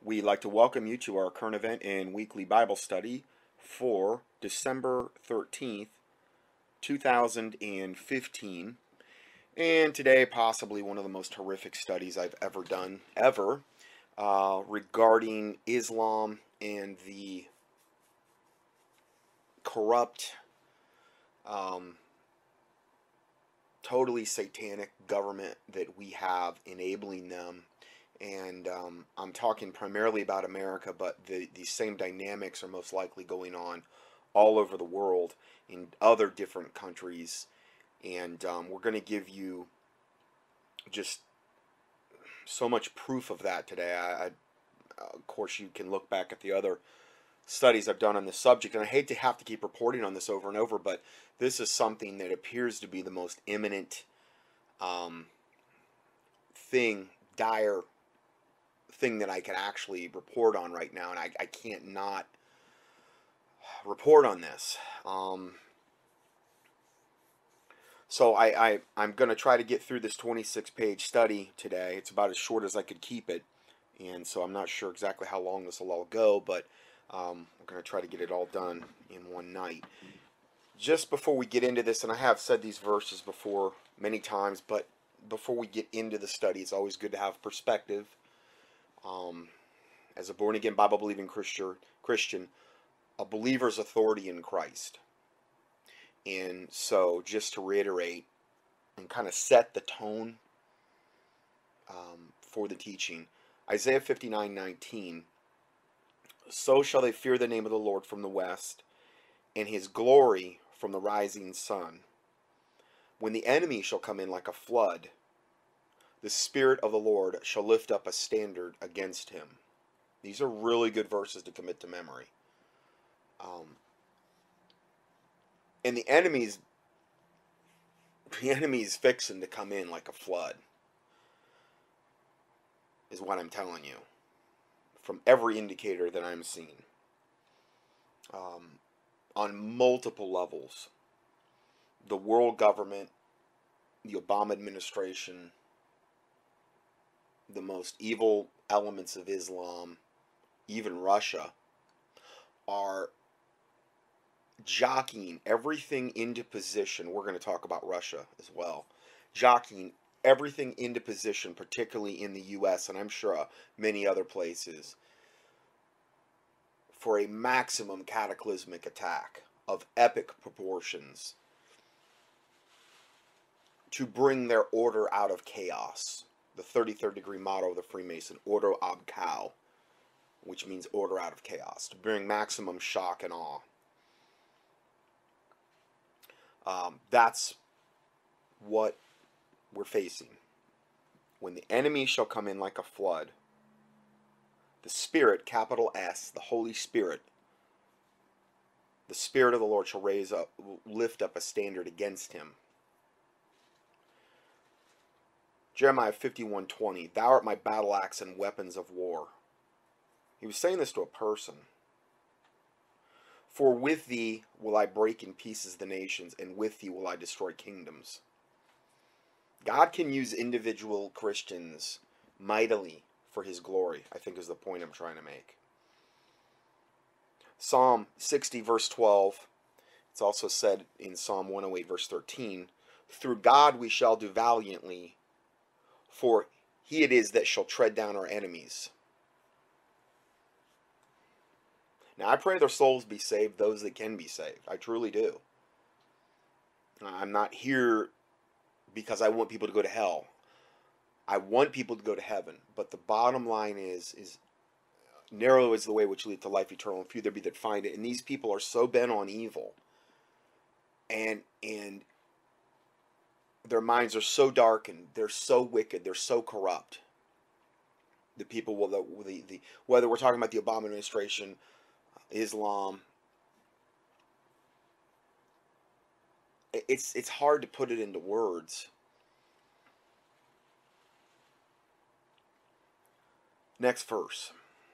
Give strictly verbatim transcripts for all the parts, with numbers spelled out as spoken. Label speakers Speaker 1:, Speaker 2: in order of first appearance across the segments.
Speaker 1: We'd like to welcome you to our current event and weekly Bible study for December thirteenth, two thousand fifteen. And today, possibly one of the most horrific studies I've ever done, ever, uh, regarding Islam and the corrupt, um, totally satanic government that we have enabling them. And um, I'm talking primarily about America, but the, the same dynamics are most likely going on all over the world in other different countries. And um, we're going to give you just so much proof of that today. I, I, of course, you can look back at the other studies I've done on this subject, and I hate to have to keep reporting on this over and over, but this is something that appears to be the most imminent um, thing, dire thing that I can actually report on right now, and I, I can't not report on this. Um, so I, I, I'm going to try to get through this twenty-six page study today. It's about as short as I could keep it, and so I'm not sure exactly how long this will all go, but um, I'm going to try to get it all done in one night. Just before we get into this, and I have said these verses before many times, but before we get into the study, it's always good to have perspective. Um, as a born-again, Bible-believing Christian, Christian, a believer's authority in Christ. And so, just to reiterate and kind of set the tone um, for the teaching, Isaiah fifty-nine nineteen, so shall they fear the name of the Lord from the west, and his glory from the rising sun. When the enemy shall come in like a flood, the Spirit of the Lord shall lift up a standard against him. These are really good verses to commit to memory. Um, and the enemy's, the enemy's fixing to come in like a flood, is what I'm telling you, from every indicator that I'm seeing. Um, on multiple levels. The world government, the Obama administration, the most evil elements of Islam, even Russia, are jockeying everything into position. We're going to talk about Russia as well. Jockeying everything into position, particularly in the U S and I'm sure uh, many other places, for a maximum cataclysmic attack of epic proportions to bring their order out of chaos. The thirty-third degree motto of the Freemason, Ordo ab Chao, which means order out of chaos, to bring maximum shock and awe. Um, that's what we're facing. When the enemy shall come in like a flood, the Spirit, capital S, the Holy Spirit, the Spirit of the Lord shall raise up, lift up a standard against him. Jeremiah fifty-one twenty, thou art my battle axe and weapons of war. He was saying this to a person. For with thee will I break in pieces the nations, and with thee will I destroy kingdoms. God can use individual Christians mightily for his glory, I think is the point I'm trying to make. Psalm sixty verse twelve, it's also said in Psalm one oh eight verse thirteen, through God we shall do valiantly, for he it is that shall tread down our enemies. Now, I pray their souls be saved, those that can be saved. I truly do. I'm not here because I want people to go to hell. I want people to go to heaven. But the bottom line is, is narrow is the way which leads to life eternal, and few there be that find it. And these people are so bent on evil. And, and their minds are so darkened. They're so wicked. They're so corrupt. The people, will, the, the, the, whether we're talking about the Obama administration, Islam, it's it's hard to put it into words. Next verse,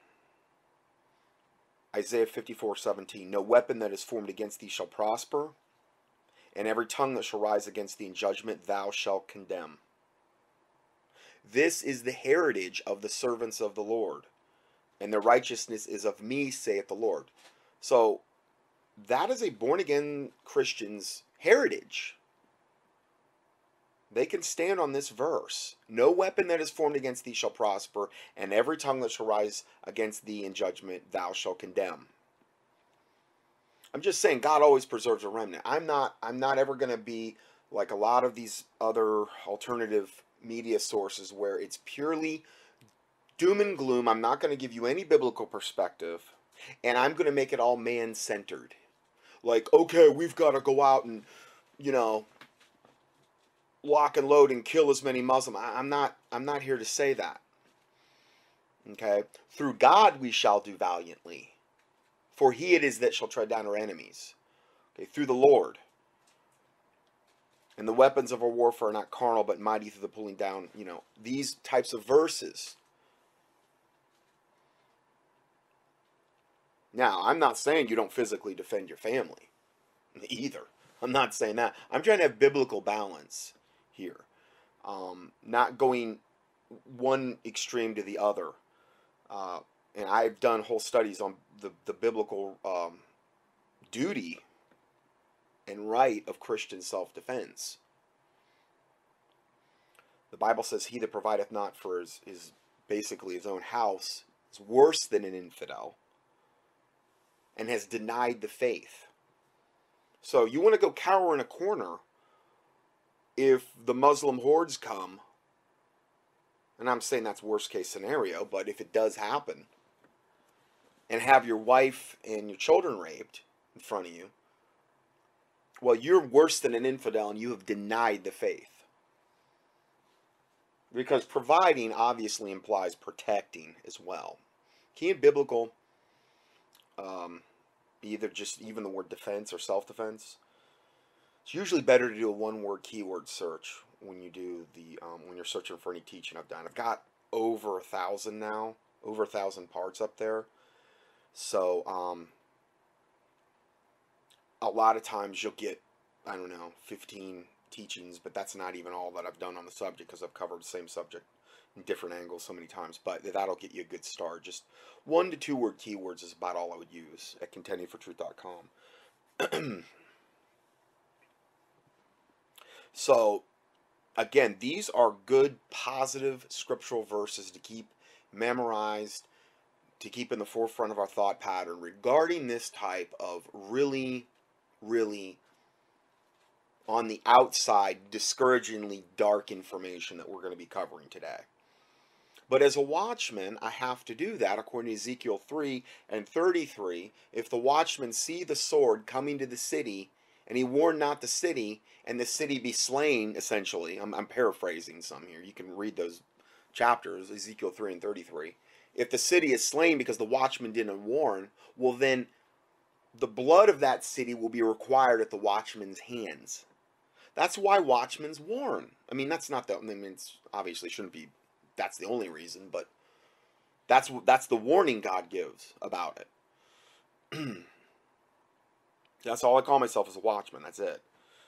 Speaker 1: Isaiah fifty-four seventeen, no weapon that is formed against thee shall prosper, and every tongue that shall rise against thee in judgment thou shalt condemn. This is the heritage of the servants of the Lord. and their righteousness is of me, saith the Lord. So that is a born-again Christian's heritage. They can stand on this verse. No weapon that is formed against thee shall prosper, and every tongue that shall rise against thee in judgment thou shalt condemn. I'm just saying God always preserves a remnant. I'm not I'm not ever going to be like a lot of these other alternative media sources where it's purely doom and gloom. I'm not going to give you any biblical perspective, and I'm going to make it all man-centered. Like, okay, we've got to go out and, you know, lock and load and kill as many Muslims. I, I'm not I'm not here to say that. Okay? Through God we shall do valiantly, for he it is that shall tread down our enemies. Okay, through the Lord. And the weapons of our warfare are not carnal, but mighty through the pulling down, you know, these types of verses. Now, I'm not saying you don't physically defend your family, either. I'm not saying that. I'm trying to have biblical balance here. Um, not going one extreme to the other. Uh, and I've done whole studies on the, the biblical um, duty and right of Christian self-defense. The Bible says he that provideth not for his, his basically his own house is worse than an infidel and has denied the faith. So you want to go cower in a corner if the Muslim hordes come, and I'm saying that's worst case scenario, but if it does happen, and have your wife and your children raped in front of you, well, you're worse than an infidel and you have denied the faith. Because providing obviously implies protecting as well. Key in biblical, um, either just even the word defense or self-defense, it's usually better to do a one-word keyword search when you do the um, when you're searching for any teaching I've done. I've got over a thousand now, over a thousand parts up there. So um, a lot of times you'll get, I don't know, fifteen teachings, but that's not even all that I've done on the subject because I've covered the same subject in different angles so many times. But that'll get you a good start. Just one to two word keywords is about all I would use at contending for truth dot com. So, again, these are good, positive scriptural verses to keep memorized, to keep in the forefront of our thought pattern regarding this type of really, really on the outside, discouragingly dark information that we're going to be covering today. But as a watchman, I have to do that according to Ezekiel three and thirty-three. If the watchman see the sword coming to the city, and he warn not the city, and the city be slain, essentially. I'm, I'm paraphrasing some here. You can read those chapters, Ezekiel three and thirty-three. If the city is slain because the watchman didn't warn, well then, the blood of that city will be required at the watchman's hands. That's why watchmen warn. I mean, that's not the, I mean, it's obviously shouldn't be, that's the only reason, but that's, that's the warning God gives about it. That's all I call myself as a watchman. That's it.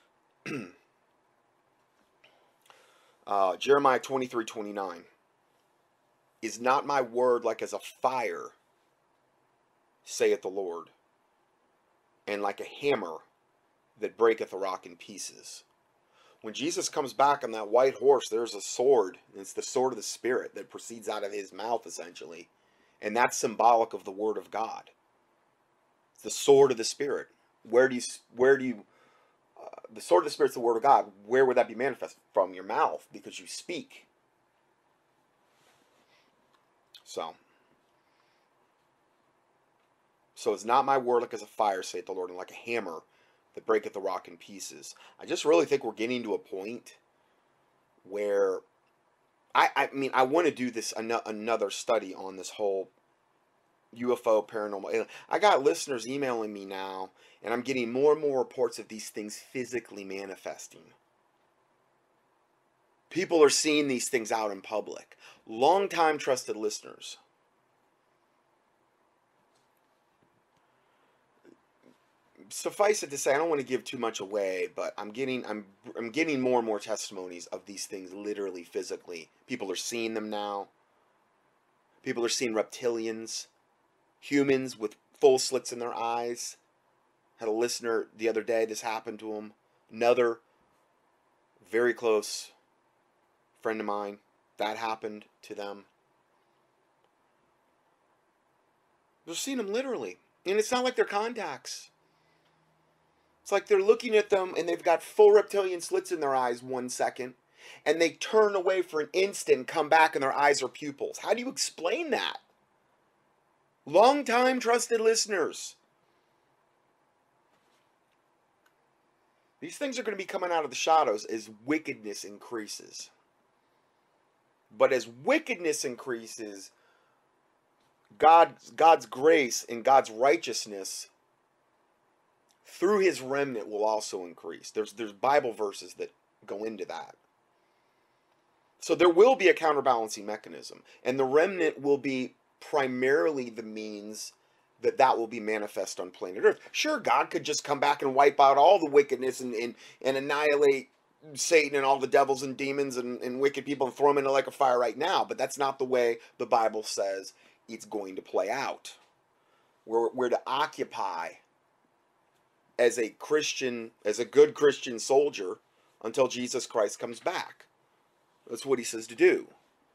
Speaker 1: uh, Jeremiah twenty-three twenty-nine. Is not my word like as a fire, saith the Lord, and like a hammer that breaketh a rock in pieces? When Jesus comes back on that white horse, there's a sword. And it's the sword of the Spirit that proceeds out of his mouth, essentially. And that's symbolic of the Word of God. It's the sword of the Spirit. Where do you, where do you, uh, the sword of the Spirit is the Word of God. Where would that be manifested? From your mouth, because you speak. So, so it's not my word like as a fire, saith the Lord, and like a hammer that breaketh the rock in pieces. I just really think we're getting to a point where, I, I mean, I want to do this, an another study on this whole U F O, paranormal. I got listeners emailing me now, and I'm getting more and more reports of these things physically manifesting. People are seeing these things out in public. Long-time trusted listeners. Suffice it to say, I don't want to give too much away, but I'm getting I'm I'm getting more and more testimonies of these things literally, physically. People are seeing them now. People are seeing reptilians, humans with full slits in their eyes. Had a listener the other day, this happened to him. Another very close friend of mine, that happened to them. They're seeing them literally. And it's not like they're contacts. It's like they're looking at them and they've got full reptilian slits in their eyes one second. And they turn away for an instant and come back and their eyes are pupils. How do you explain that? Long-time trusted listeners. These things are going to be coming out of the shadows as wickedness increases. But as wickedness increases, God, God's grace and God's righteousness through his remnant will also increase. There's, there's Bible verses that go into that. So there will be a counterbalancing mechanism. And the remnant will be primarily the means that that will be manifest on planet Earth. Sure, God could just come back and wipe out all the wickedness and, and, and annihilate Satan and all the devils and demons and, and wicked people and throw them into like a fire right now. But that's not the way the Bible says it's going to play out. We're, we're to occupy as a Christian, as a good Christian soldier until Jesus Christ comes back. That's what he says to do.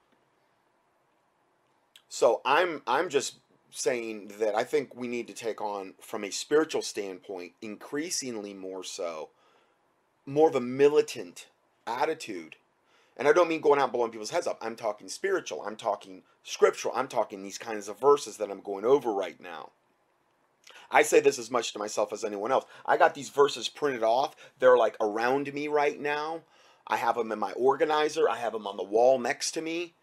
Speaker 1: So I'm I'm just saying that I think we need to take on, from a spiritual standpoint, increasingly more so, more of a militant attitude. And I don't mean going out and blowing people's heads up. I'm talking spiritual. I'm talking scriptural. I'm talking these kinds of verses that I'm going over right now. I say this as much to myself as anyone else. I got these verses printed off. They're like around me right now. I have them in my organizer. I have them on the wall next to me.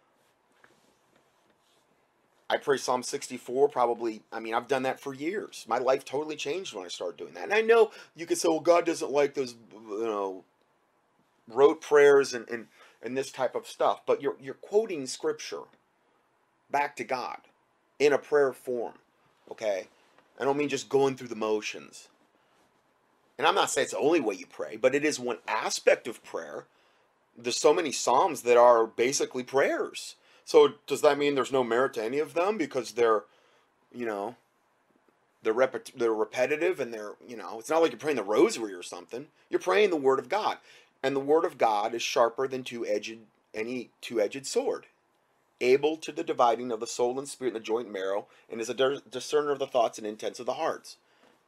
Speaker 1: I pray Psalm sixty-four probably, I mean, I've done that for years. My life totally changed when I started doing that. And I know you could say, well, God doesn't like those, you know, rote prayers and, and, and this type of stuff. But you're, you're quoting scripture back to God in a prayer form, okay? I don't mean just going through the motions. And I'm not saying it's the only way you pray, but it is one aspect of prayer. There's so many Psalms that are basically prayers. So does that mean there's no merit to any of them because they're, you know, they're, rep they're repetitive and they're, you know, it's not like you're praying the rosary or something. You're praying the Word of God. And the Word of God is sharper than two-edged, any two-edged sword, able to the dividing of the soul and spirit and the joint and marrow, and is a discerner of the thoughts and intents of the hearts.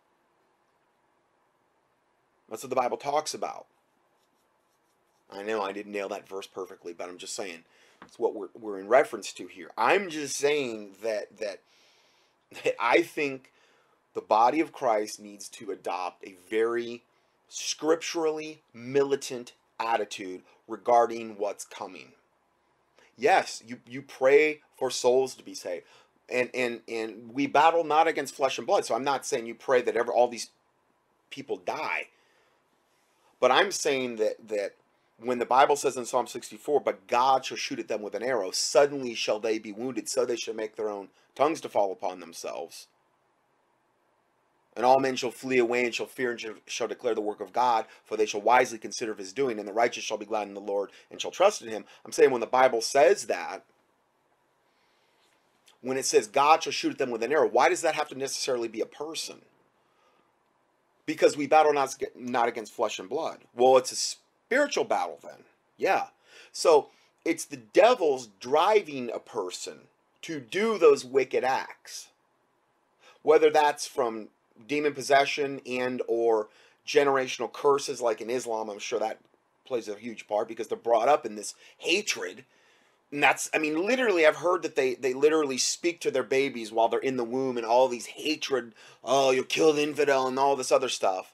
Speaker 1: That's what the Bible talks about. I know I didn't nail that verse perfectly, but I'm just saying it's what we're, we're in reference to here. I'm just saying that, that, that I think the body of Christ needs to adopt a very scripturally militant attitude regarding what's coming. Yes, you, you pray for souls to be saved. And, and, and we battle not against flesh and blood. So I'm not saying you pray that ever all these people die. But I'm saying that, that when the Bible says in Psalm sixty-four, but God shall shoot at them with an arrow, suddenly shall they be wounded, so they shall make their own tongues to fall upon themselves. And all men shall flee away and shall fear and shall declare the work of God, for they shall wisely consider of his doing, and the righteous shall be glad in the Lord and shall trust in him. I'm saying when the Bible says that, when it says God shall shoot at them with an arrow, why does that have to necessarily be a person? Because we battle not, not against flesh and blood. Well, it's a spiritual battle then. Yeah. So it's the devil's driving a person to do those wicked acts. Whether that's from demon possession and or generational curses like in Islam, I'm sure that plays a huge part because they're brought up in this hatred. And that's, I mean, literally, I've heard that they, they literally speak to their babies while they're in the womb and all these hatred, oh, you'll kill the infidel and all this other stuff.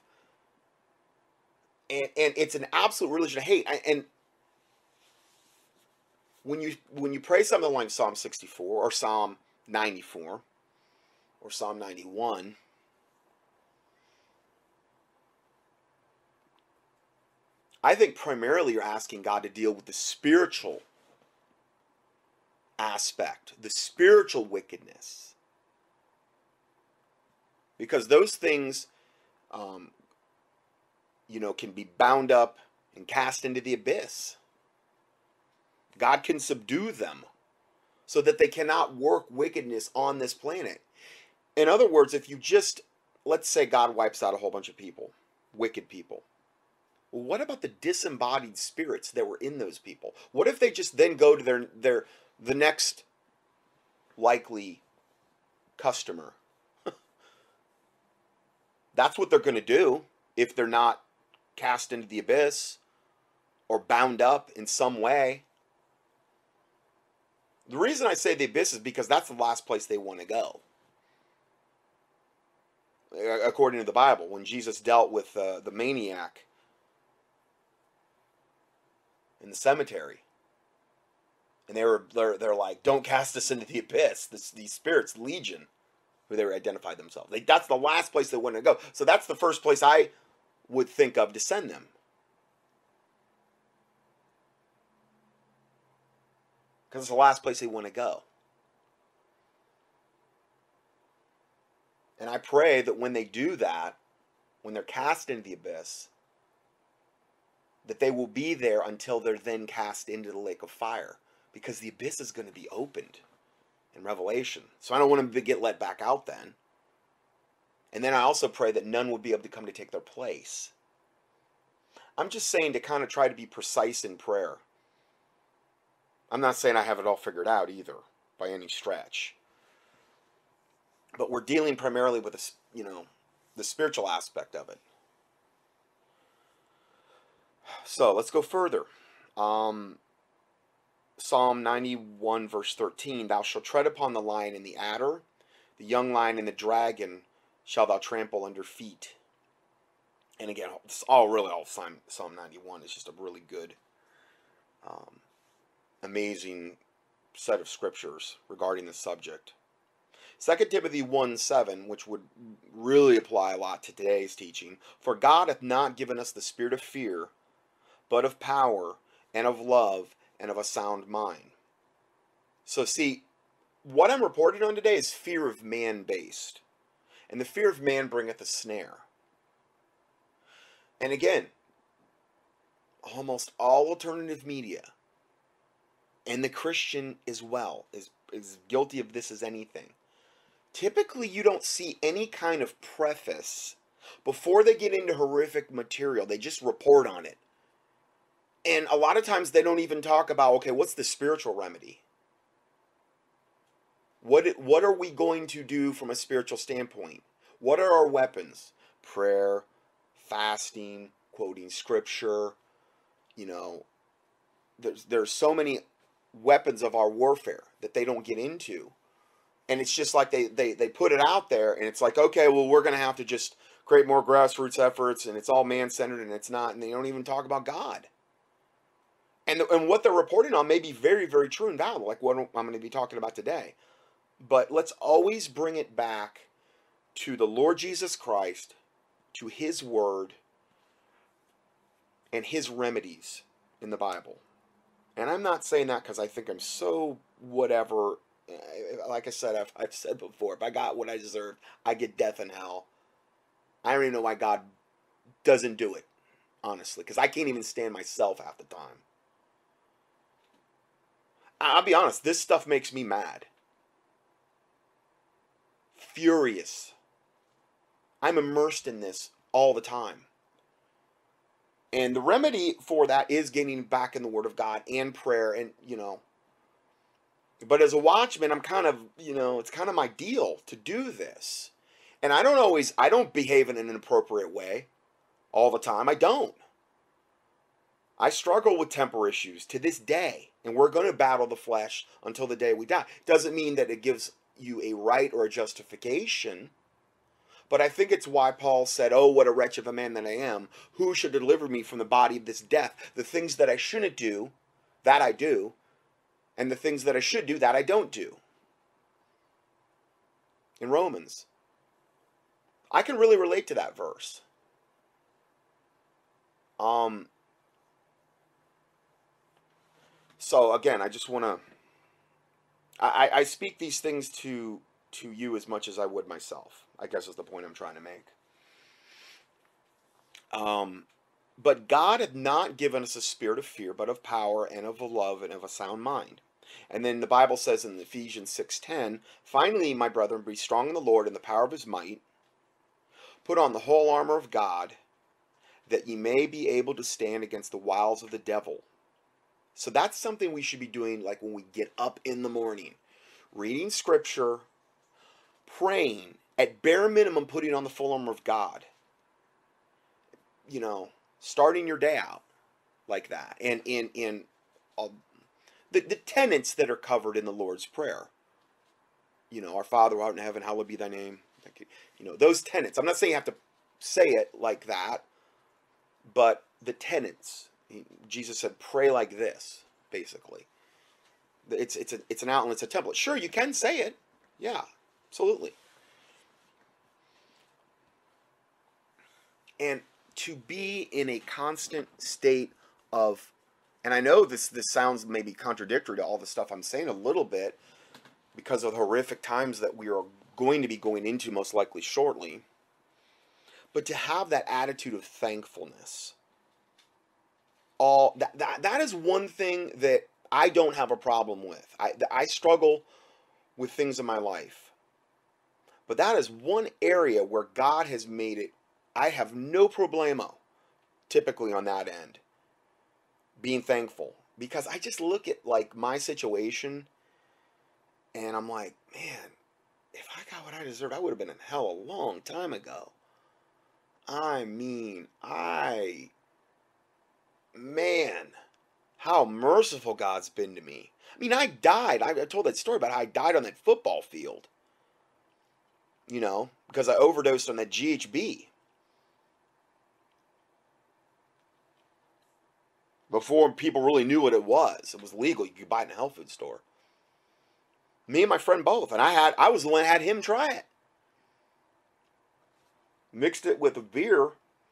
Speaker 1: And, and it's an absolute religion of hate. And when you, when you pray something like Psalm sixty-four or Psalm ninety-four or Psalm ninety-one, I think primarily you're asking God to deal with the spiritual aspect, the spiritual wickedness, because those things um, you know, can be bound up and cast into the abyss. God can subdue them. so that they cannot work wickedness on this planet. In other words, if you just, let's say God wipes out a whole bunch of people, wicked people. Well, what about the disembodied spirits that were in those people? What if they just then go to their their the next likely customer? That's what they're going to do if they're not cast into the abyss or bound up in some way. The reason I say the abyss is because that's the last place they want to go. According to the Bible, when Jesus dealt with uh, the maniac in the cemetery, and they were they're, they're like, don't cast us into the abyss. This, these spirits, legion, who they were identified themselves. They, that's the last place they want to go. So that's the first place I would think of to send them. Because it's the last place they want to go. And I pray that when they do that, when they're cast into the abyss, that they will be there until they're then cast into the lake of fire. Because the abyss is going to be opened in Revelation. So I don't want them to get let back out then. And then I also pray that none would be able to come to take their place. I'm just saying to kind of try to be precise in prayer. I'm not saying I have it all figured out either, by any stretch. But we're dealing primarily with, a, you know, the spiritual aspect of it. So let's go further. Um, Psalm ninety-one verse thirteen, thou shalt tread upon the lion and the adder, the young lion and the dragon shall thou trample under feet. And again, it's all really all Psalm, Psalm ninety-one is just a really good, um, amazing set of scriptures regarding the subject. Second Timothy one seven, which would really apply a lot to today's teaching, for God hath not given us the spirit of fear, but of power and of love and of a sound mind. So see, what I'm reporting on today is fear of man based. And the fear of man bringeth a snare. And again, almost all alternative media, and the Christian as well, is, is guilty of this as anything. Typically, you don't see any kind of preface before they get into horrific material. They just report on it. And a lot of times they don't even talk about, okay, what's the spiritual remedy? What, what are we going to do from a spiritual standpoint? What are our weapons? Prayer, fasting, quoting scripture. You know, there's, there's so many weapons of our warfare that they don't get into. And it's just like they, they, they put it out there, and it's like, okay, well, we're going to have to just create more grassroots efforts, and it's all man-centered, and it's not, and they don't even talk about God. And, the, and what they're reporting on may be very, very true and valid, like what I'm going to be talking about today. But let's always bring it back to the Lord Jesus Christ, to His Word, and His remedies in the Bible. And I'm not saying that because I think I'm so whatever. Like I said, I've, I've said before, if I got what I deserve, I get death and hell. I don't even know why God doesn't do it, honestly, because I can't even stand myself half the time. I'll be honest, this stuff makes me mad. Furious. I'm immersed in this all the time. And the remedy for that is getting back in the Word of God and prayer and, you know. But as a watchman, I'm kind of, you know, it's kind of my deal to do this. And I don't always, I don't behave in an inappropriate way all the time. I don't. I struggle with temper issues to this day. And we're going to battle the flesh until the day we die. Doesn't mean that it gives you a right or a justification. But I think it's why Paul said, oh, what a wretch of a man that I am. Who should deliver me from the body of this death? The things that I shouldn't do, that I do. And the things that I should do, that I don't do. In Romans. I can really relate to that verse. Um... So again, I just want to, I, I speak these things to, to you as much as I would myself, I guess is the point I'm trying to make. Um, but God hath not given us a spirit of fear, but of power and of love and of a sound mind. And then the Bible says in Ephesians six ten, finally, my brethren, be strong in the Lord and the power of his might. Put on the whole armor of God, that ye may be able to stand against the wiles of the devil. So that's something we should be doing like when we get up in the morning. Reading scripture, praying, at bare minimum putting on the full armor of God. You know, starting your day out like that. And in in uh, the, the tenets that are covered in the Lord's Prayer. You know, our Father who art in heaven, hallowed be thy name. You know, those tenets. I'm not saying you have to say it like that, but the tenets. Jesus said, pray like this, basically. It's it's a, it's an outline, it's a template. Sure, you can say it. Yeah, absolutely. And to be in a constant state of, and I know this this sounds maybe contradictory to all the stuff I'm saying a little bit, because of the horrific times that we are going to be going into most likely shortly, but to have that attitude of thankfulness, all that, that, that is one thing that I don't have a problem with. I, I struggle with things in my life, but that is one area where God has made it, I have no problemo, typically on that end, being thankful, because I just look at like my situation and I'm like, man, if I got what I deserved, I would have been in hell a long time ago. I mean, I, man, how merciful God's been to me. I mean, I died. I, I told that story about how I died on that football field. You know, because I overdosed on that G H B. Before people really knew what it was. It was legal. You could buy it in a health food store. Me and my friend both. And I had I was the one that had him try it. Mixed it with a beer.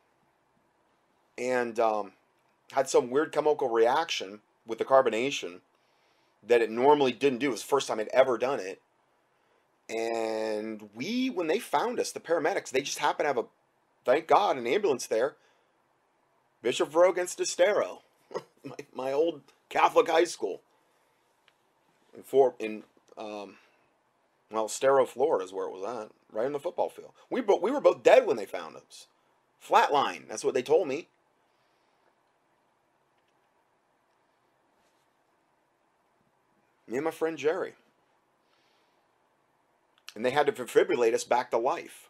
Speaker 1: And um, had some weird chemical reaction with the carbonation that it normally didn't do. It was the first time I'd ever done it. And we, when they found us, the paramedics, they just happened to have a, thank God, an ambulance there. Bishop Rowe against Estero. my, my old Catholic high school. In, for, in um, well, Estero, Florida is where it was at. Right in the football field. We, we were both dead when they found us. Flatline. That's what they told me. Me and my friend Jerry. And they had to defibrillate us back to life.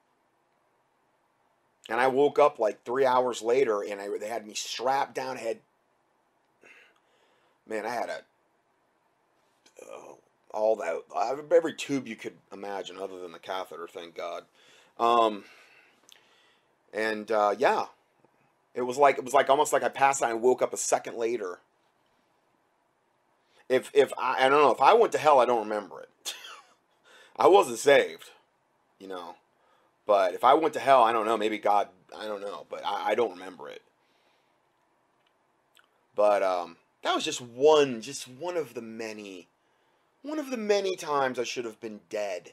Speaker 1: And I woke up like three hours later, and I, they had me strapped down. I had, man, I had a, uh, all that, every tube you could imagine other than the catheter, thank God. Um, and, uh, yeah, it was like, it was like almost like I passed out and woke up a second later. If, if I, I don't know, if I went to hell, I don't remember it. I wasn't saved, you know, but if I went to hell, I don't know, maybe God, I don't know, but I, I don't remember it. But, um, that was just one, just one of the many, one of the many times I should have been dead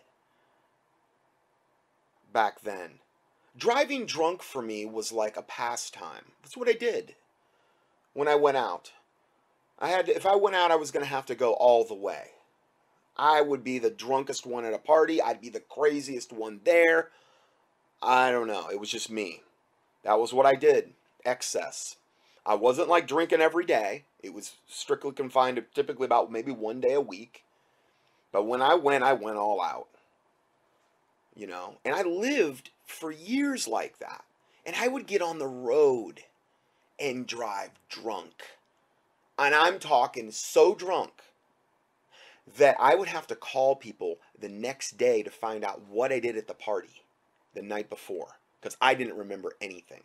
Speaker 1: back then. Driving drunk for me was like a pastime. That's what I did when I went out. I had to, if I went out, I was going to have to go all the way. I would be the drunkest one at a party. I'd be the craziest one there. I don't know. It was just me. That was what I did. Excess. I wasn't like drinking every day. It was strictly confined to typically about maybe one day a week. But when I went, I went all out. You know, and I lived for years like that. And I would get on the road and drive drunk. And I'm talking so drunk that I would have to call people the next day to find out what I did at the party the night before, because I didn't remember anything.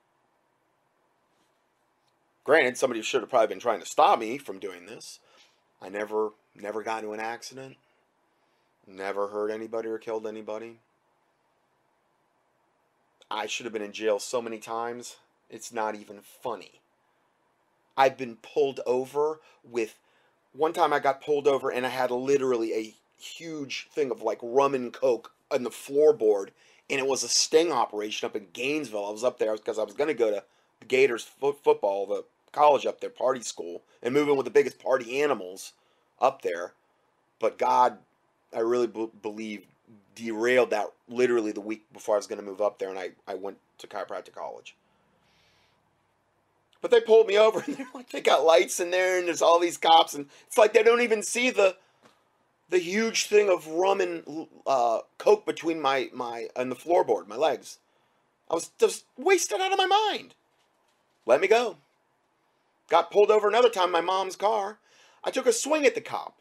Speaker 1: Granted, somebody should have probably been trying to stop me from doing this. I never, never got into an accident. Never hurt anybody or killed anybody. I should have been in jail so many times, it's not even funny. I've been pulled over with, one time I got pulled over and I had literally a huge thing of like rum and coke on the floorboard, and it was a sting operation up in Gainesville. I was up there because I was going to go to the Gators fo football, the college up there, party school, and move in with the biggest party animals up there. But God, I really b believe, derailed that literally the week before I was going to move up there, and I, I went to chiropractic college. But they pulled me over, and they're like, they got lights in there, and there's all these cops, and it's like they don't even see the the huge thing of rum and uh, coke between my my and the floorboard, my legs. I was just wasted out of my mind. Let me go. Got pulled over another time in my mom's car. I took a swing at the cop.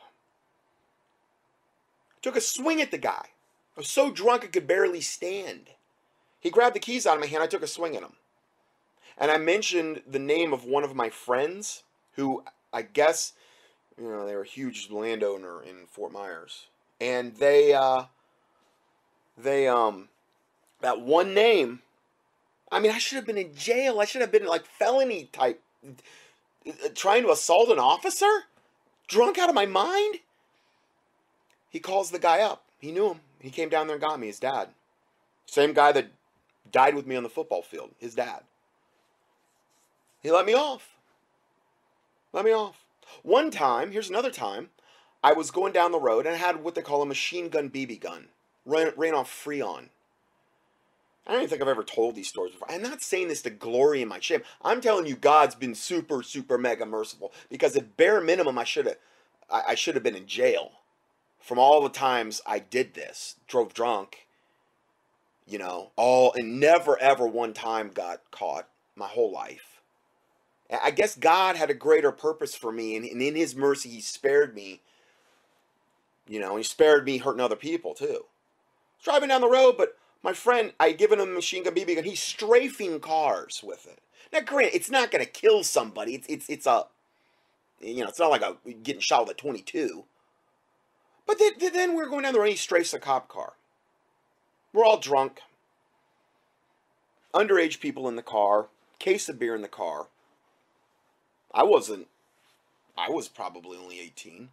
Speaker 1: Took a swing at the guy. I was so drunk I could barely stand. He grabbed the keys out of my hand. I took a swing at him. And I mentioned the name of one of my friends who I guess, you know, they were a huge landowner in Fort Myers. And they, uh, they, um, that one name, I mean, I should have been in jail. I should have been like felony type, trying to assault an officer? Drunk out of my mind? He calls the guy up. He knew him. He came down there and got me, his dad. Same guy that died with me on the football field, his dad. He let me off. Let me off. One time, here's another time, I was going down the road and I had what they call a machine gun B B gun. Ran, ran off Freon. I don't even think I've ever told these stories before. I'm not saying this to glory in my shame. I'm telling you God's been super, super mega merciful. Because at bare minimum, I should have I, I should have been in jail. From all the times I did this. Drove drunk. You know, all and never ever one time got caught my whole life. I guess God had a greater purpose for me, and, and in His mercy, He spared me. You know, He spared me hurting other people, too. I was driving down the road, but my friend, I had given him a machine gun B B gun. He's strafing cars with it. Now, granted, it's not going to kill somebody. It's, it's, it's a, you know, it's not like a getting shot with a twenty-two. But then, then we're going down the road, and he strafes a cop car. We're all drunk. Underage people in the car. Case of beer in the car. I wasn't, I was probably only eighteen.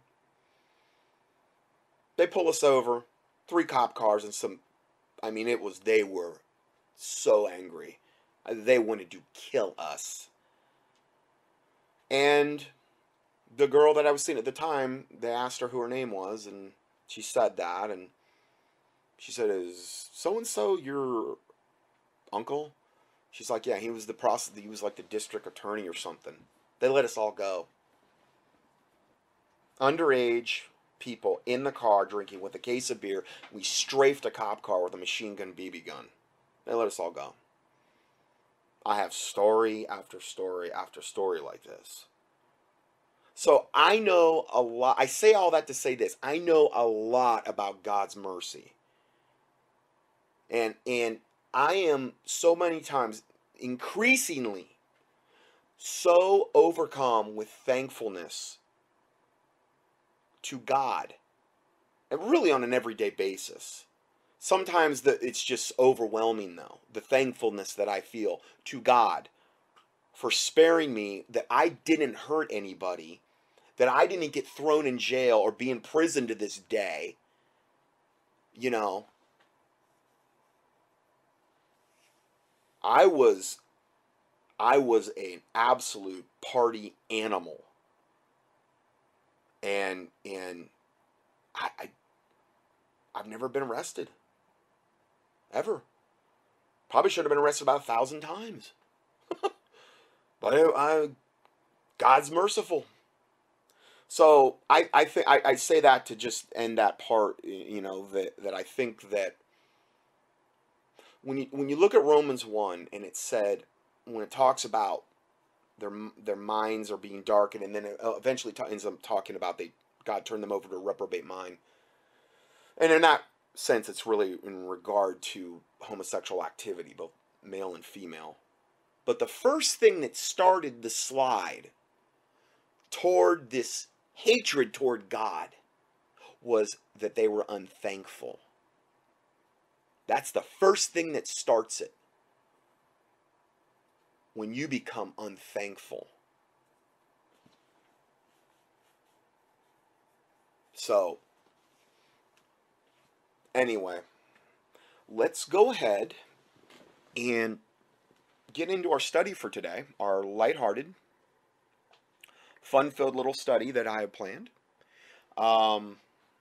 Speaker 1: They pull us over, three cop cars and some, I mean, it was, they were so angry. They wanted to kill us. And the girl that I was seeing at the time, they asked her who her name was, and she said that, and she said, is so-and-so your uncle? She's like, yeah, he was the process, he was like the district attorney or something. They let us all go. Underage people in the car drinking with a case of beer. We strafed a cop car with a machine gun B B gun. They let us all go. I have story after story after story like this. So I know a lot. I say all that to say this. I know a lot about God's mercy. And, and I am so many times increasingly so overcome with thankfulness to God, and really on an everyday basis. Sometimes the, it's just overwhelming though, the thankfulness that I feel to God for sparing me, that I didn't hurt anybody, that I didn't get thrown in jail or be in prison to this day. You know, I was I was an absolute party animal. And and I, I I've never been arrested. Ever. Probably should have been arrested about a thousand times. But I, I God's merciful. So I, I think I, I say that to just end that part, you know, that, that I think that when you when you look at Romans one and it said, when it talks about their their minds are being darkened, and then it eventually ends up talking about they God turned them over to a reprobate mind. And in that sense, it's really in regard to homosexual activity, both male and female. But the first thing that started the slide toward this hatred toward God was that they were unthankful. That's the first thing that starts it. When you become unthankful. So, anyway, let's go ahead and get into our study for today, our lighthearted, fun-filled little study that I have planned. Um,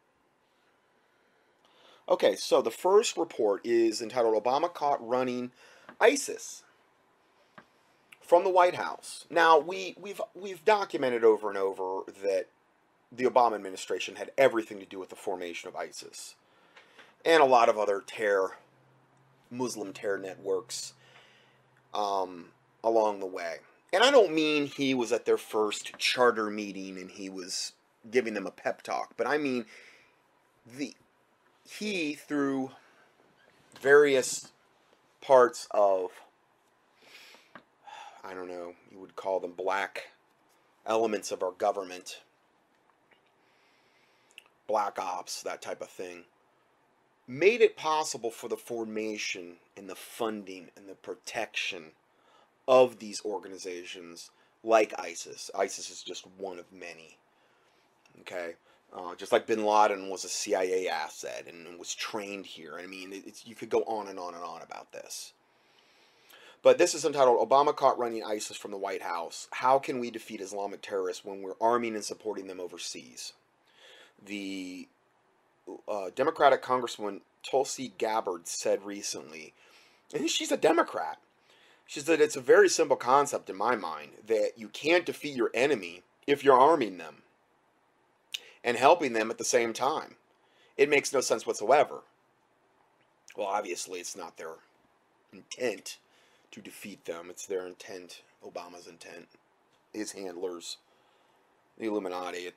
Speaker 1: okay, so the first report is entitled Obama Caught Running ISIS from the White House. Now, we, we've, we've documented over and over that the Obama administration had everything to do with the formation of ISIS and a lot of other terror, Muslim terror networks um, along the way. And I don't mean he was at their first charter meeting and he was giving them a pep talk, but I mean the he, through various parts of, I don't know, you would call them black elements of our government, black ops, that type of thing, made it possible for the formation and the funding and the protection of these organizations like ISIS. ISIS is just one of many. Okay? Uh, just like bin Laden was a C I A asset and was trained here. I mean, it's, you could go on and on and on about this. But this is entitled Obama Caught Running ISIS from the White House. How can we defeat Islamic terrorists when we're arming and supporting them overseas? The uh, Democratic Congresswoman Tulsi Gabbard said recently, and she's a Democrat, she said it's a very simple concept in my mind that you can't defeat your enemy if you're arming them and helping them at the same time. It makes no sense whatsoever. Well, obviously it's not their intent to defeat them. It's their intent, Obama's intent, his handlers, the Illuminati,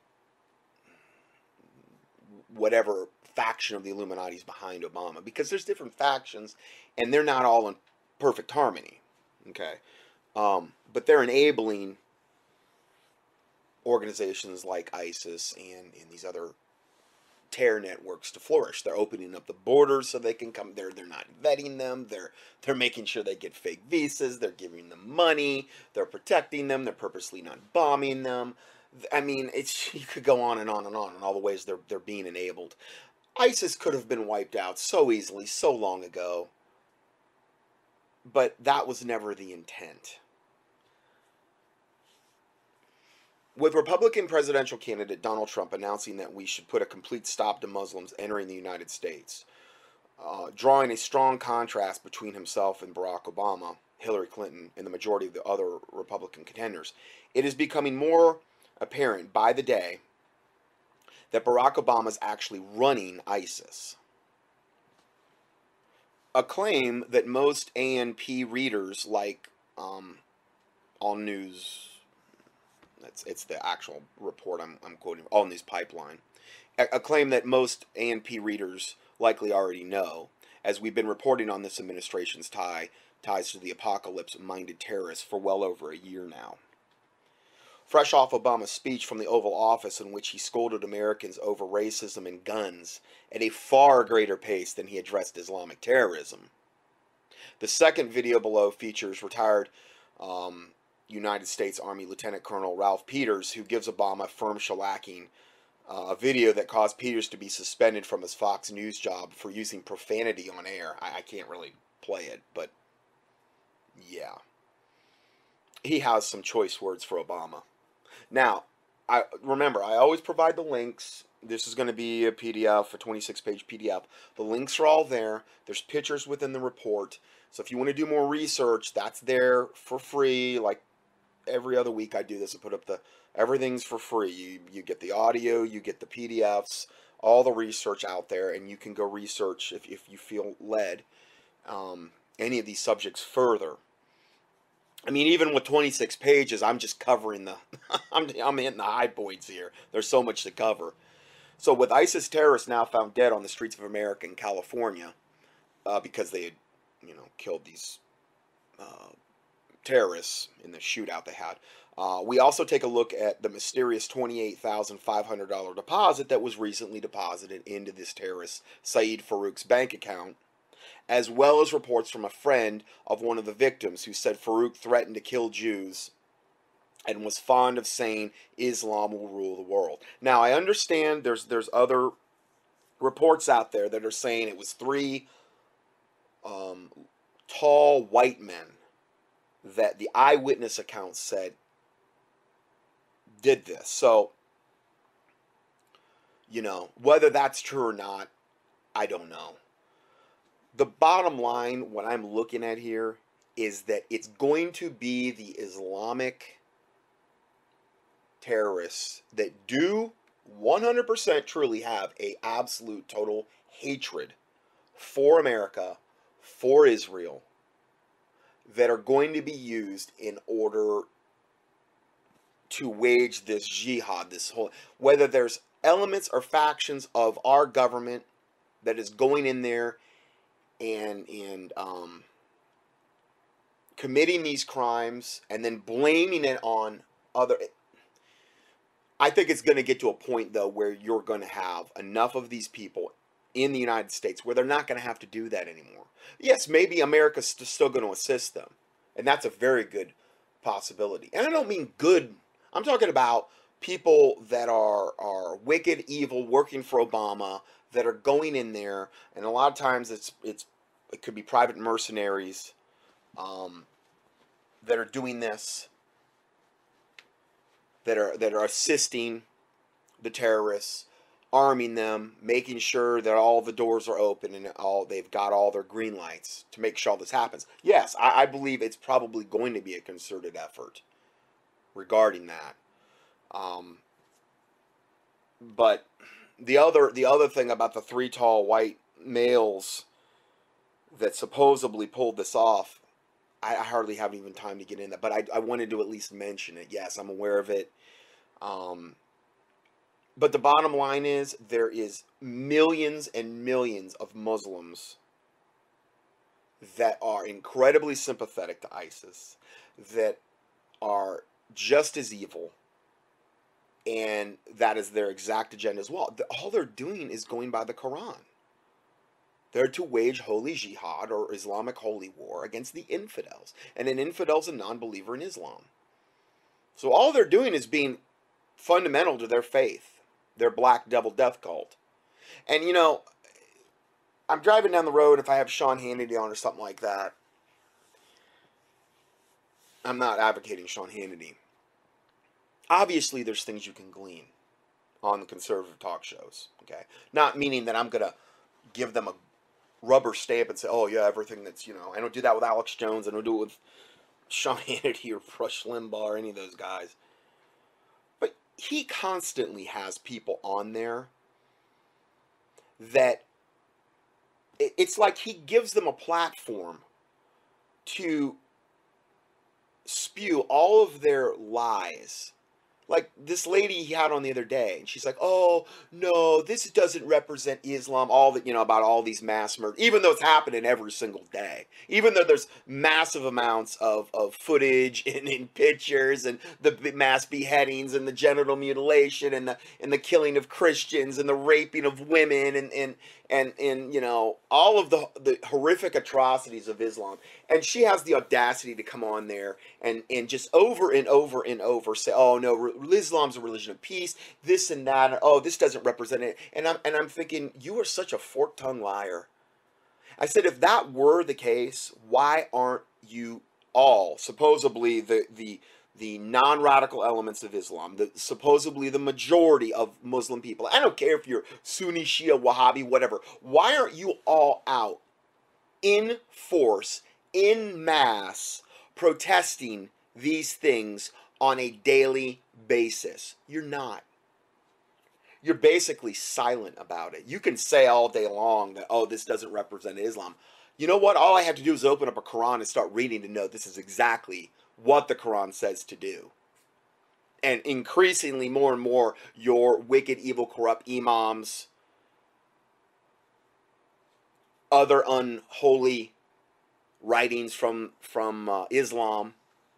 Speaker 1: whatever faction of the Illuminati is behind Obama, because there's different factions and they're not all in perfect harmony. Okay, um, but they're enabling organizations like ISIS and, and these other terror networks to flourish. They're opening up the borders so they can come. They're they're not vetting them. They're they're making sure they get fake visas. They're giving them money. They're protecting them. They're purposely not bombing them. I mean, it's you could go on and on and on in all the ways they're they're being enabled. ISIS could have been wiped out so easily, so long ago. But that was never the intent. With Republican presidential candidate Donald Trump announcing that we should put a complete stop to Muslims entering the United States, uh, drawing a strong contrast between himself and Barack Obama, Hillary Clinton, and the majority of the other Republican contenders, it is becoming more apparent by the day that Barack Obama is actually running ISIS. A claim that most A N P readers like um, All News, that's it's the actual report I'm, I'm quoting, All News Pipeline, a, a claim that most A N P readers likely already know, as we've been reporting on this administration's tie ties to the apocalypse-minded terrorists for well over a year now. Fresh off Obama's speech from the Oval Office in which he scolded Americans over racism and guns at a far greater pace than he addressed Islamic terrorism. The second video below features retired um, United States Army Lieutenant Colonel Ralph Peters, who gives Obama a firm shellacking, uh, a video that caused Peters to be suspended from his Fox News job for using profanity on air. I, I can't really play it, but yeah. He has some choice words for Obama. Now, I remember, I always provide the links. This is going to be a P D F, a twenty-six page P D F. The links are all there. There's pictures within the report. So if you want to do more research, that's there for free. Like every other week I do this. I put up the, everything's for free. You, you get the audio, you get the P D Fs, all the research out there, and you can go research if, if you feel led um, any of these subjects further. I mean, even with twenty-six pages, I'm just covering the, I'm, I'm hitting the high points here. There's so much to cover. So with ISIS terrorists now found dead on the streets of America and California, uh, because they had, you know, killed these uh, terrorists in the shootout they had, uh, we also take a look at the mysterious twenty-eight thousand five hundred dollar deposit that was recently deposited into this terrorist Saeed Farouk's bank account, as well as reports from a friend of one of the victims who said Farouk threatened to kill Jews and was fond of saying Islam will rule the world. Now, I understand there's there's other reports out there that are saying it was three um, tall white men that the eyewitness accounts said did this. So You know, whether that's true or not, I don't know. The bottom line, what I'm looking at here, is that it's going to be the Islamic terrorists that do one hundred percent truly have a absolute total hatred for America, for Israel, that are going to be used in order to wage this jihad, this whole, whether there's elements or factions of our government that is going in there and and um, committing these crimes and then blaming it on other. I think it's going to get to a point though where you're going to have enough of these people in the United States where they're not going to have to do that anymore. Yes, maybe America's st- still going to assist them, and that's a very good possibility. And I don't mean good. I'm talking about people that are are wicked, evil, working for Obama, that are going in there, and a lot of times it's it's it could be private mercenaries um, that are doing this, that are that are assisting the terrorists, arming them, making sure that all the doors are open and all they've got all their green lights to make sure all this happens. Yes, I, I believe it's probably going to be a concerted effort regarding that. Um, but the other the other thing about the three tall white males that supposedly pulled this off, I, I hardly have even time to get in that. But I, I wanted to at least mention it. Yes, I'm aware of it. Um, but the bottom line is there is millions and millions of Muslims that are incredibly sympathetic to ISIS, that are just as evil, and that is their exact agenda as well. All they're doing is going by the Quran. They're to wage holy jihad or Islamic holy war against the infidels. And an infidel's a non-believer in Islam. So all they're doing is being fundamental to their faith, their black devil death cult. And you know, I'm driving down the road, if I have Sean Hannity on or something like that, I'm not advocating Sean Hannity. Obviously, there's things you can glean on the conservative talk shows, okay? Not meaning that I'm going to give them a rubber stamp and say, oh, yeah, everything that's, you know, I don't do that with Alex Jones, I don't do it with Sean Hannity or Rush Limbaugh or any of those guys. But he constantly has people on there that it's like he gives them a platform to spew all of their lies. Like this lady he had on the other day, and she's like, oh, no, this doesn't represent Islam, all that, you know, about all these mass murders, even though it's happening every single day, even though there's massive amounts of, of footage and in pictures and the mass beheadings and the genital mutilation and the and the killing of Christians and the raping of women and, and, and, and you know, all of the, the horrific atrocities of Islam. And she has the audacity to come on there and, and just over and over and over say, oh, no, Islam's a religion of peace, this and that, and, oh, this doesn't represent it. And I'm, and I'm thinking, you are such a fork-tongued liar. I said, if that were the case, why aren't you all, supposedly the, the, the non-radical elements of Islam, the, supposedly the majority of Muslim people, I don't care if you're Sunni, Shia, Wahhabi, whatever, why aren't you all out in force, in mass, protesting these things on a daily basis? You're not. You're basically silent about it. You can say all day long that, oh, this doesn't represent Islam. You know what? All I have to do is open up a Quran and start reading to know this is exactly what the Quran says to do. And increasingly, more and more, your wicked, evil, corrupt imams, other unholy writings from, from uh, Islam,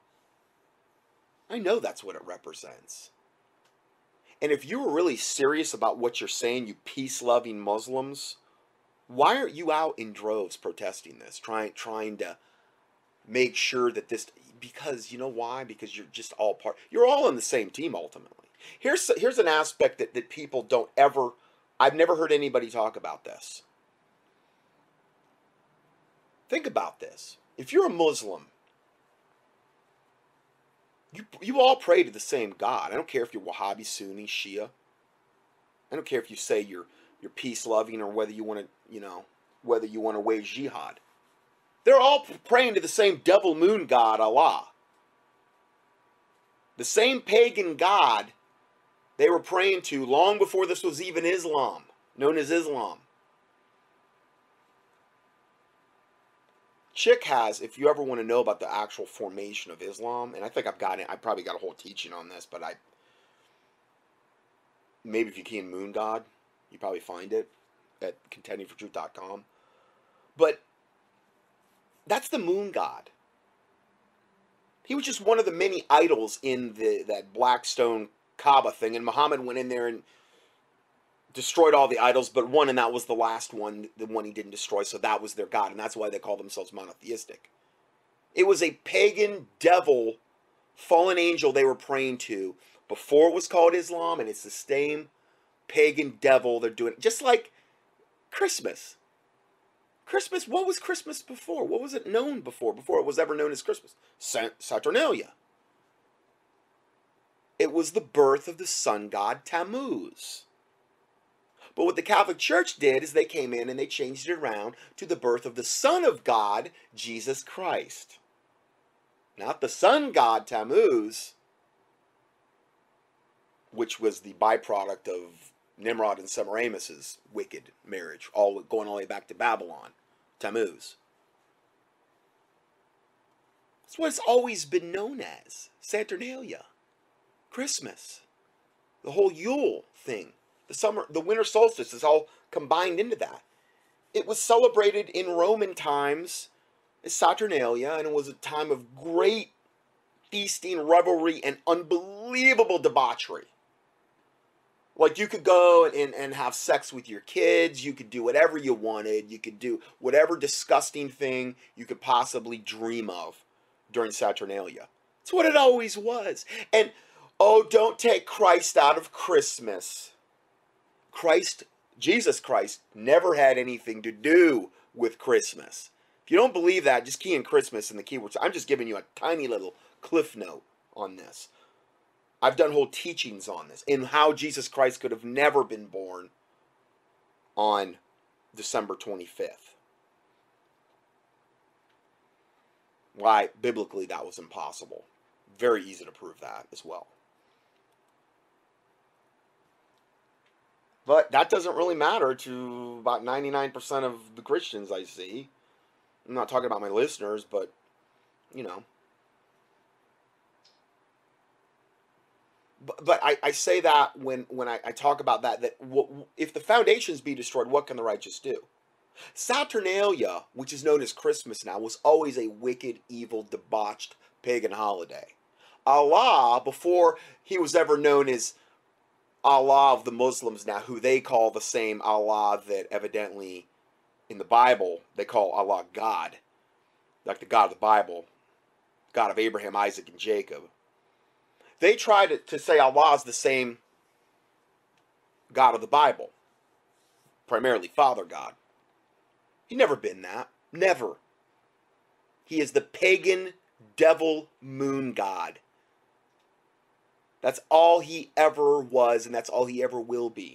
Speaker 1: I know that's what it represents. And if you were really serious about what you're saying, you peace-loving Muslims, why aren't you out in droves protesting this, trying trying to make sure that this, because you know why? Because you're just all part, you're all on the same team ultimately. Here's here's an aspect that, that people don't ever, I've never heard anybody talk about this. Think about this. If you're a Muslim, You, you all pray to the same God. I don't care if you're Wahhabi, Sunni, Shia. I don't care if you say you're you're peace loving or whether you want to, you know, whether you want to wage jihad. They're all praying to the same devil moon god, Allah. The same pagan god they were praying to long before this was even Islam, known as Islam. Chick has, if you ever want to know about the actual formation of Islam, and I think I've got it, I probably got a whole teaching on this, but I, maybe if you key in moon god, you probably find it at contending for truth dot com. But that's the moon god. He was just one of the many idols in the that black stone Kaaba thing, and Muhammad went in there and destroyed all the idols, but one, and that was the last one, the one he didn't destroy, so that was their god, and that's why they call themselves monotheistic. It was a pagan devil, fallen angel they were praying to before it was called Islam, and it's the same pagan devil they're doing, just like Christmas. Christmas, what was Christmas before? What was it known before, before it was ever known as Christmas? Saturnalia. It was the birth of the sun god Tammuz. But what the Catholic Church did is they came in and they changed it around to the birth of the Son of God, Jesus Christ. Not the sun god Tammuz, which was the byproduct of Nimrod and Semiramis' wicked marriage, all going all the way back to Babylon. Tammuz. That's what it's always been known as. Saturnalia. Christmas. The whole Yule thing. The summer, the winter solstice is all combined into that. It was celebrated in Roman times as Saturnalia, and it was a time of great feasting, revelry, and unbelievable debauchery. Like, you could go and, and have sex with your kids, you could do whatever you wanted, you could do whatever disgusting thing you could possibly dream of during Saturnalia. That's what it always was. And, oh, don't take Christ out of Christmas. Christ, Jesus Christ, never had anything to do with Christmas. If you don't believe that, just key in Christmas in the keywords. I'm just giving you a tiny little cliff note on this. I've done whole teachings on this, in how Jesus Christ could have never been born on December twenty-fifth. Why, biblically, that was impossible. Very easy to prove that as well. But that doesn't really matter to about ninety-nine percent of the Christians I see. I'm not talking about my listeners, but, you know. But, but I, I say that when, when I, I talk about that, that w if the foundations be destroyed, what can the righteous do? Saturnalia, which is known as Christmas now, was always a wicked, evil, debauched pagan holiday. Allah, before he was ever known as Allah of the Muslims now, who they call the same Allah that evidently in the Bible they call Allah God, like the God of the Bible, God of Abraham, Isaac, and Jacob. They try to, to say Allah is the same God of the Bible, primarily Father God. He's never been that. Never. He is the pagan devil moon god. That's all he ever was, and that's all he ever will be.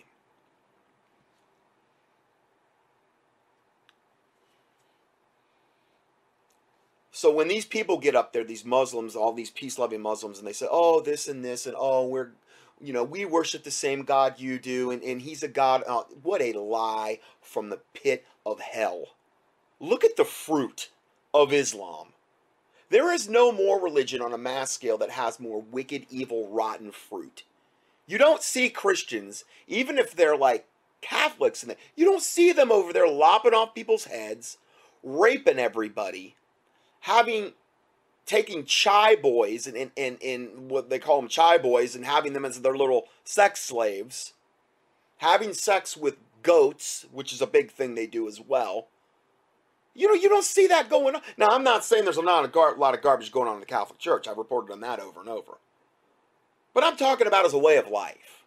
Speaker 1: So when these people get up there, these Muslims, all these peace-loving Muslims, and they say, oh, this and this, and oh, we're, you know, we worship the same God you do, and, and he's a God. Uh, what a lie from the pit of hell. Look at the fruit of Islam. There is no more religion on a mass scale that has more wicked, evil, rotten fruit. You don't see Christians, even if they're like Catholics, and you don't see them over there lopping off people's heads, raping everybody, having, taking chai boys, and, and, and, and what they call them chai boys, and having them as their little sex slaves, having sex with goats, which is a big thing they do as well. You know, you don't see that going on. Now, I'm not saying there's a lot of, gar lot of garbage going on in the Catholic Church. I've reported on that over and over. But I'm talking about as a way of life.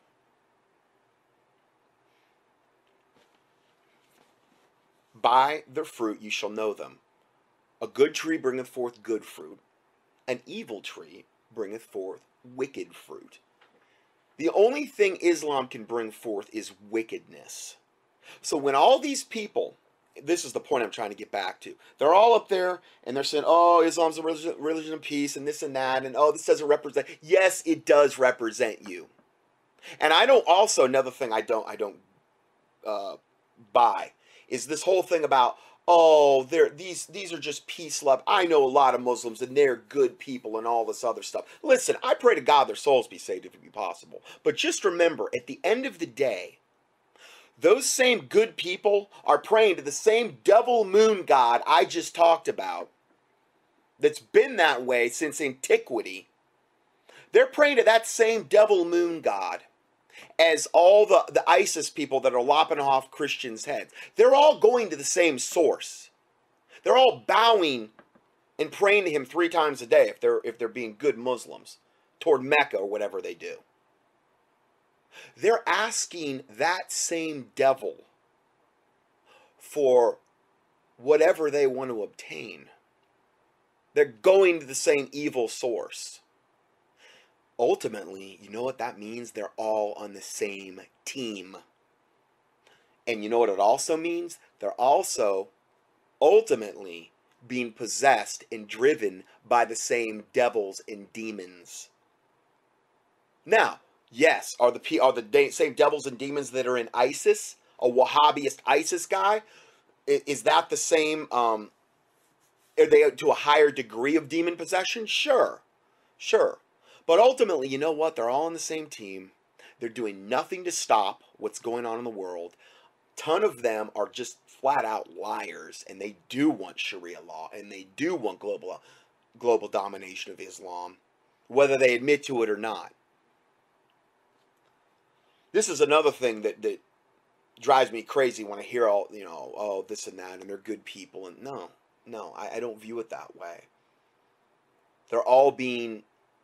Speaker 1: By their fruit you shall know them. A good tree bringeth forth good fruit. An evil tree bringeth forth wicked fruit. The only thing Islam can bring forth is wickedness. So when all these people, this is the point I'm trying to get back to, they're all up there and they're saying, oh, Islam's a religion, religion of peace and this and that, and oh, this doesn't represent. Yes, it does represent you. And I don't also, another thing I don't, I don't uh, buy is this whole thing about, oh, they're, these, these are just peace love. I know a lot of Muslims and they're good people and all this other stuff. Listen, I pray to God their souls be saved if it be possible. But just remember, at the end of the day, those same good people are praying to the same devil moon god I just talked about, that's been that way since antiquity. They're praying to that same devil moon god as all the, the ISIS people that are lopping off Christians' heads. They're all going to the same source. They're all bowing and praying to him three times a day if they're if they're being good Muslims toward Mecca or whatever they do. They're asking that same devil for whatever they want to obtain. They're going to the same evil source. Ultimately, you know what that means? They're all on the same team. And you know what it also means? They're also ultimately being possessed and driven by the same devils and demons. Now, yes, are the are the same devils and demons that are in ISIS, a Wahhabist ISIS guy? Is that the same? Um, are they to a higher degree of demon possession? Sure, sure. But ultimately, you know what? They're all on the same team. They're doing nothing to stop what's going on in the world. A ton of them are just flat out liars, and they do want Sharia law, and they do want global global domination of Islam, whether they admit to it or not. This is another thing that, that drives me crazy when I hear all, you know, oh, this and that, and they're good people. And no, no, I, I don't view it that way. They're all being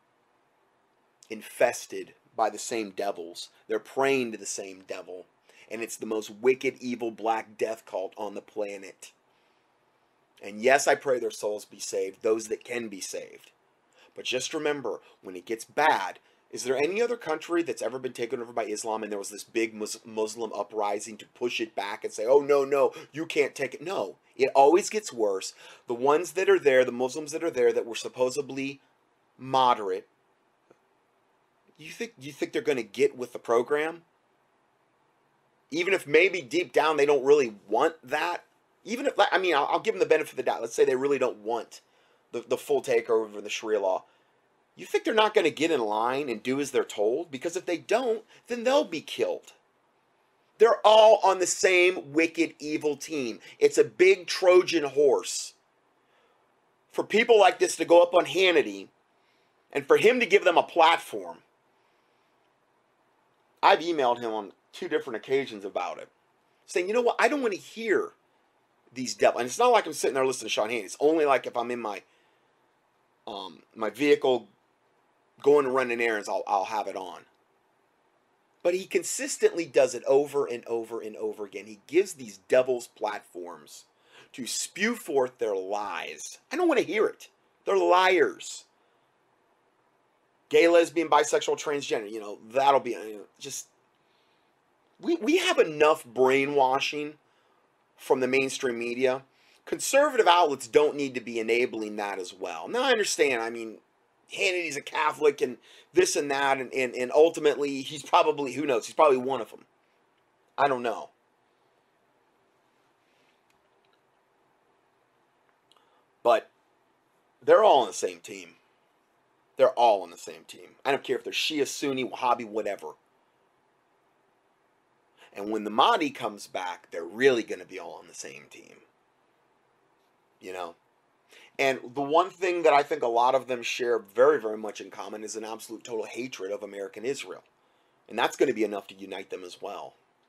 Speaker 1: infested by the same devils. They're praying to the same devil. And it's the most wicked, evil, black death cult on the planet. And yes, I pray their souls be saved, those that can be saved. But just remember, when it gets bad, is there any other country that's ever been taken over by Islam and there was this big Muslim uprising to push it back and say, oh, no, no, you can't take it? No, it always gets worse. The ones that are there, the Muslims that are there that were supposedly moderate, you think, you think they're going to get with the program? Even if maybe deep down they don't really want that. Even if, I mean, I'll, I'll give them the benefit of the doubt. Let's say they really don't want the, the full takeover of the Sharia law. You think they're not going to get in line and do as they're told? Because if they don't, then they'll be killed. They're all on the same wicked, evil team. It's a big Trojan horse. For people like this to go up on Hannity and for him to give them a platform. I've emailed him on two different occasions about it, saying, you know what, I don't want to hear these devils. And it's not like I'm sitting there listening to Sean Hannity. It's only like if I'm in my um, my vehicle going and running errands, I'll, I'll have it on. But he consistently does it over and over and over again. He gives these devils platforms to spew forth their lies. I don't want to hear it. They're liars. Gay, lesbian, bisexual, transgender, you know, that'll be, you know, just, we, we have enough brainwashing from the mainstream media. Conservative outlets don't need to be enabling that as well. Now, I understand, I mean, Hannity's a Catholic and this and that, and, and, and ultimately, he's probably, who knows, he's probably one of them. I don't know. But they're all on the same team. They're all on the same team. I don't care if they're Shia, Sunni, Wahhabi, whatever. And when the Mahdi comes back, they're really going to be all on the same team. You know? And the one thing that I think a lot of them share very, very much in common is an absolute total hatred of American Israel. And that's going to be enough to unite them as well.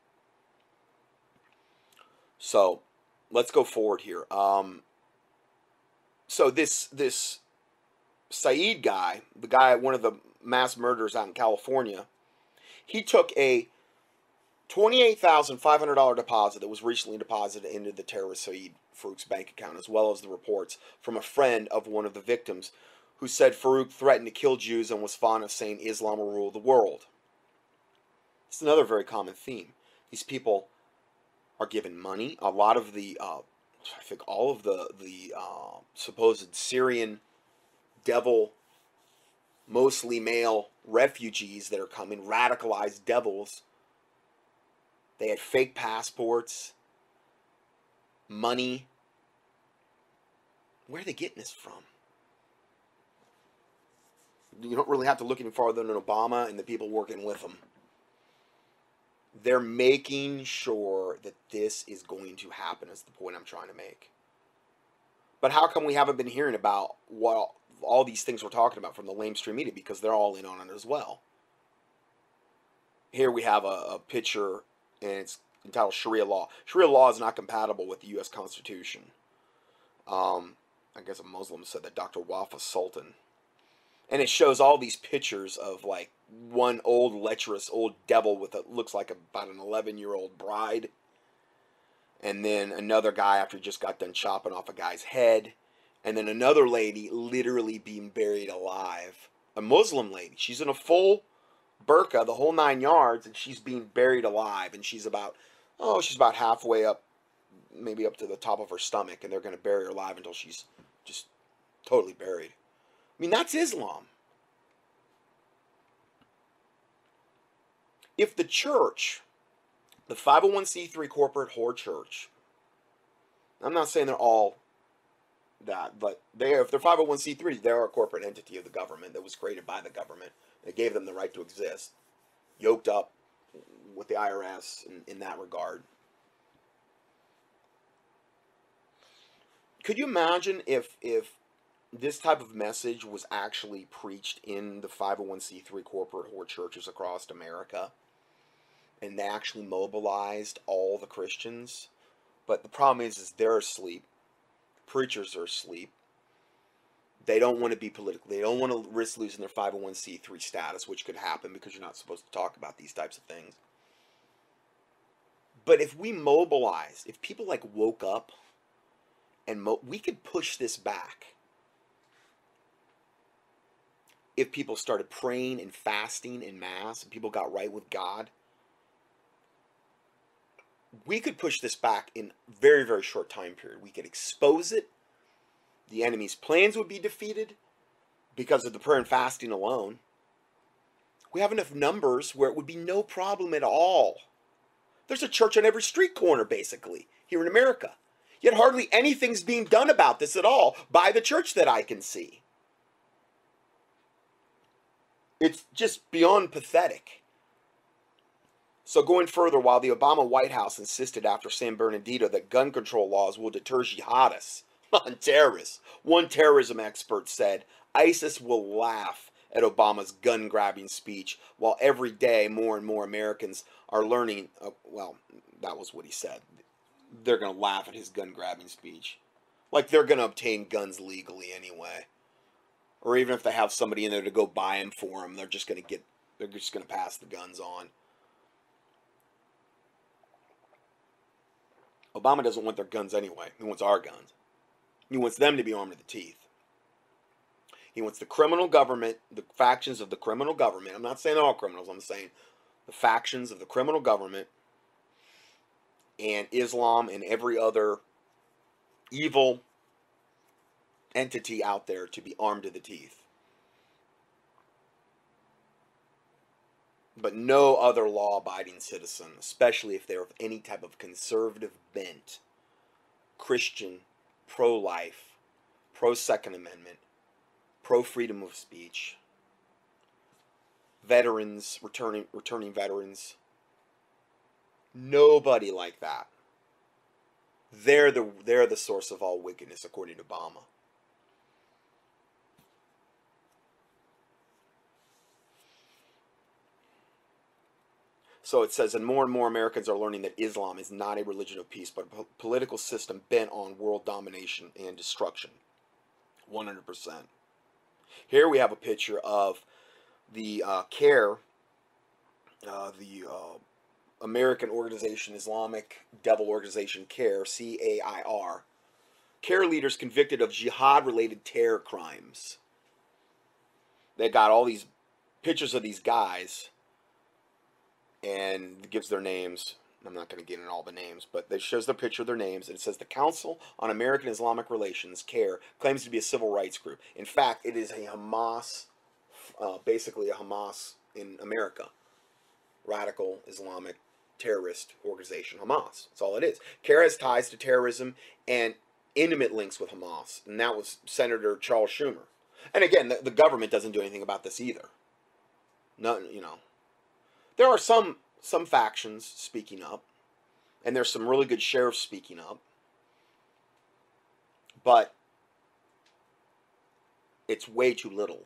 Speaker 1: So, let's go forward here. Um, so this, this Saeed guy, the guy, one of the mass murderers out in California, he took a twenty-eight thousand five hundred dollar deposit that was recently deposited into the terrorist Saeed Farouk's bank account, as well as the reports from a friend of one of the victims who said Farouk threatened to kill Jews and was fond of saying Islam will rule the world. It's another very common theme. These people are given money. A lot of the, uh, I think all of the, the uh, supposed Syrian devil, mostly male refugees that are coming, radicalized devils, they had fake passports, money. Where are they getting this from? You don't really have to look any farther than Obama and the people working with him. They're making sure that this is going to happen, is the point I'm trying to make. But how come we haven't been hearing about what all these things we're talking about from the lamestream media? Because they're all in on it as well. Here we have a, a picture, and it's entitled Sharia law. Sharia law is not compatible with the U S Constitution. Um, I guess a Muslim said that, Doctor Wafa Sultan. And it shows all these pictures of like one old lecherous old devil with a looks like about an eleven year old bride, and then another guy after he just got done chopping off a guy's head, and then another lady literally being buried alive, a Muslim lady. She's in a full burqa, the whole nine yards, and she's being buried alive, and she's about oh she's about halfway up, maybe up to the top of her stomach, and they're going to bury her alive until she's just totally buried. I mean, that's Islam. If the church, the five oh one c three corporate whore church, I'm not saying they're all that, but they are, if they're five oh one c three, they're a corporate entity of the government that was created by the government. It gave them the right to exist, yoked up with the I R S in, in that regard. Could you imagine if if this type of message was actually preached in the five oh one c three corporate whore churches across America, and they actually mobilized all the Christians? But the problem is, is they're asleep. Preachers are asleep. They don't want to be political. They don't want to risk losing their five oh one c three status, which could happen because you're not supposed to talk about these types of things. But if we mobilized, if people like woke up, and mo we could push this back. If people started praying and fasting in mass, and people got right with God, we could push this back in a very, very short time period. We could expose it. The enemy's plans would be defeated because of the prayer and fasting alone. We have enough numbers where it would be no problem at all. There's a church on every street corner, basically, here in America. Yet hardly anything's being done about this at all by the church that I can see. It's just beyond pathetic. So going further, while the Obama White House insisted after San Bernardino that gun control laws will deter jihadists and terrorists, one terrorism expert said ISIS will laugh at Obama's gun-grabbing speech, while every day more and more Americans are learning, uh, well, that was what he said. They're going to laugh at his gun-grabbing speech. Like they're going to obtain guns legally anyway. Or even if they have somebody in there to go buy them for them, they're just going to get, they're just going to pass the guns on. Obama doesn't want their guns anyway. He wants our guns. He wants them to be armed to the teeth. He wants the criminal government, the factions of the criminal government. I'm not saying all criminals. I'm saying the factions of the criminal government and Islam and every other evil entity out there to be armed to the teeth. But no other law-abiding citizen, especially if they're of any type of conservative bent, Christian, pro-life, pro-Second Amendment, pro-freedom of speech, veterans, returning returning veterans, nobody like that. They're the they're the source of all wickedness, according to Obama. So it says, and more and more Americans are learning that Islam is not a religion of peace, but a political system bent on world domination and destruction. one hundred percent. Here we have a picture of the uh, CAIR, uh, the uh, American organization, Islamic devil organization, CAIR, C A I R. CAIR leaders convicted of jihad-related terror crimes. They got all these pictures of these guys and it gives their names. I'm not going to get into all the names, but it shows the picture of their names, and it says the Council on American Islamic Relations, CARE, claims to be a civil rights group. In fact, it is a Hamas, uh, basically a Hamas in America, radical Islamic terrorist organization, Hamas. That's all it is. CARE has ties to terrorism and intimate links with Hamas, and that was Senator Charles Schumer. And again, the, the government doesn't do anything about this either. No, you know, there are some some factions speaking up, and there's some really good sheriffs speaking up, but it's way too little.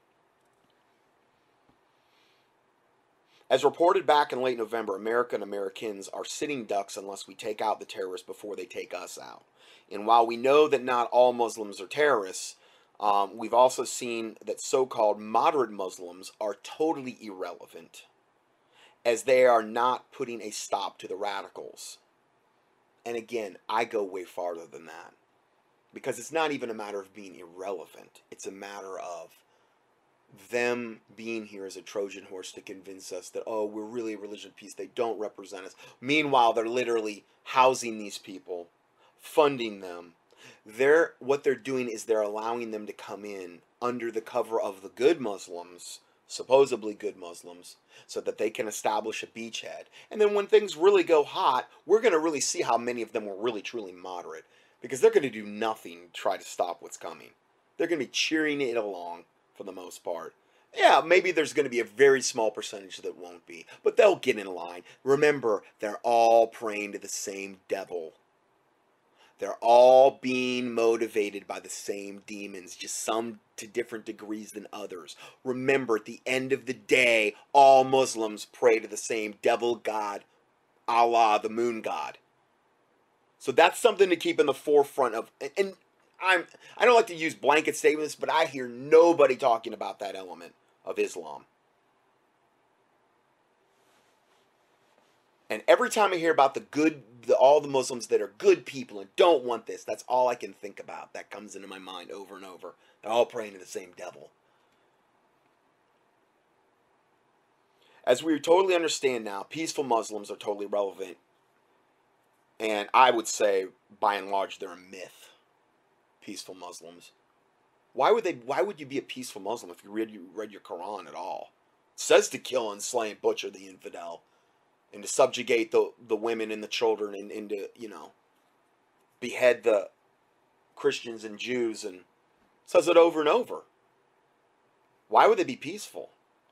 Speaker 1: As reported back in late November, America and Americans are sitting ducks unless we take out the terrorists before they take us out. And while we know that not all Muslims are terrorists, um, we've also seen that so-called moderate Muslims are totally irrelevant, as they are not putting a stop to the radicals. And again, I go way farther than that, because it's not even a matter of being irrelevant. It's a matter of them being here as a Trojan horse to convince us that, oh, we're really a religion of peace. They don't represent us. Meanwhile, they're literally housing these people, funding them. They're, what they're doing is they're allowing them to come in under the cover of the good Muslims, supposedly good Muslims, so that they can establish a beachhead. And then when things really go hot, we're going to really see how many of them were really truly moderate, because they're going to do nothing to try to stop what's coming. They're going to be cheering it along for the most part. Yeah, maybe there's going to be a very small percentage that won't be, but they'll get in line. Remember, they're all praying to the same devil. They're all being motivated by the same demons, just some to different degrees than others. Remember, at the end of the day, all Muslims pray to the same devil god, Allah, the moon god. So that's something to keep in the forefront of. And, and I'm, I don't like to use blanket statements, but I hear nobody talking about that element of Islam. And every time I hear about the good, the, all the Muslims that are good people and don't want this, that's all I can think about. That comes into my mind over and over. They're all praying to the same devil. As we totally understand now, peaceful Muslims are totally relevant. And I would say, by and large, they're a myth. Peaceful Muslims. Why would they? Why would you be a peaceful Muslim if you read you read your Quran at all? It says to kill and slay and butcher the infidel, and to subjugate the the women and the children, and, and to, you know, behead the Christians and Jews, and it says it over and over. Why would they be peaceful?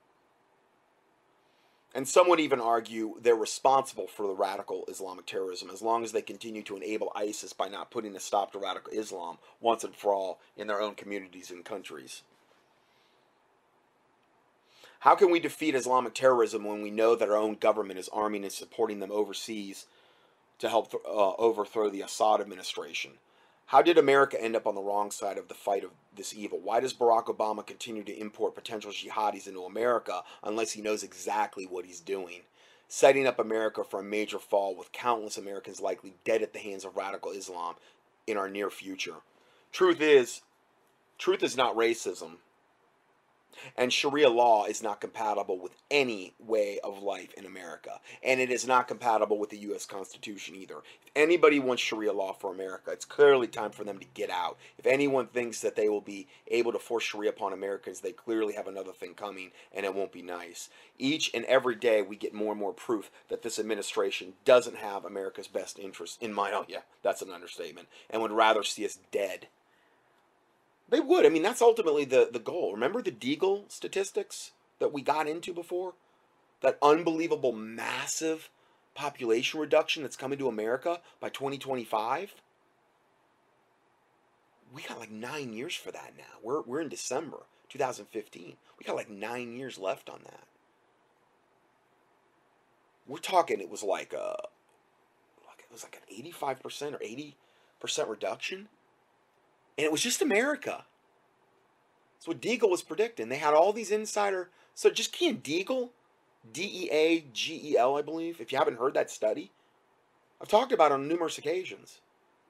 Speaker 1: And some would even argue they're responsible for the radical Islamic terrorism as long as they continue to enable ISIS by not putting a stop to radical Islam once and for all in their own communities and countries. How can we defeat Islamic terrorism when we know that our own government is arming and supporting them overseas to help uh, overthrow the Assad administration? How did America end up on the wrong side of the fight of this evil? Why does Barack Obama continue to import potential jihadis into America unless he knows exactly what he's doing? Setting up America for a major fall, with countless Americans likely dead at the hands of radical Islam in our near future. Truth is, truth is not racism. And Sharia law is not compatible with any way of life in America. And it is not compatible with the U S Constitution either. If anybody wants Sharia law for America, it's clearly time for them to get out. If anyone thinks that they will be able to force Sharia upon Americans, they clearly have another thing coming, and it won't be nice. Each and every day we get more and more proof that this administration doesn't have America's best interest in mind. Oh yeah, that's an understatement. And would rather see us dead. They would. I mean, that's ultimately the, the goal. Remember the Deagle statistics that we got into before? That unbelievable, massive population reduction that's coming to America by twenty twenty-five? We got like nine years for that now. We're, we're in December two thousand fifteen. We got like nine years left on that. We're talking, it was like a, like it was like an eighty-five percent or eighty percent reduction. And it was just America. That's what Deagle was predicting. They had all these insider. So just key in Deagle, D E A G E L, I believe. If you haven't heard that study, I've talked about it on numerous occasions.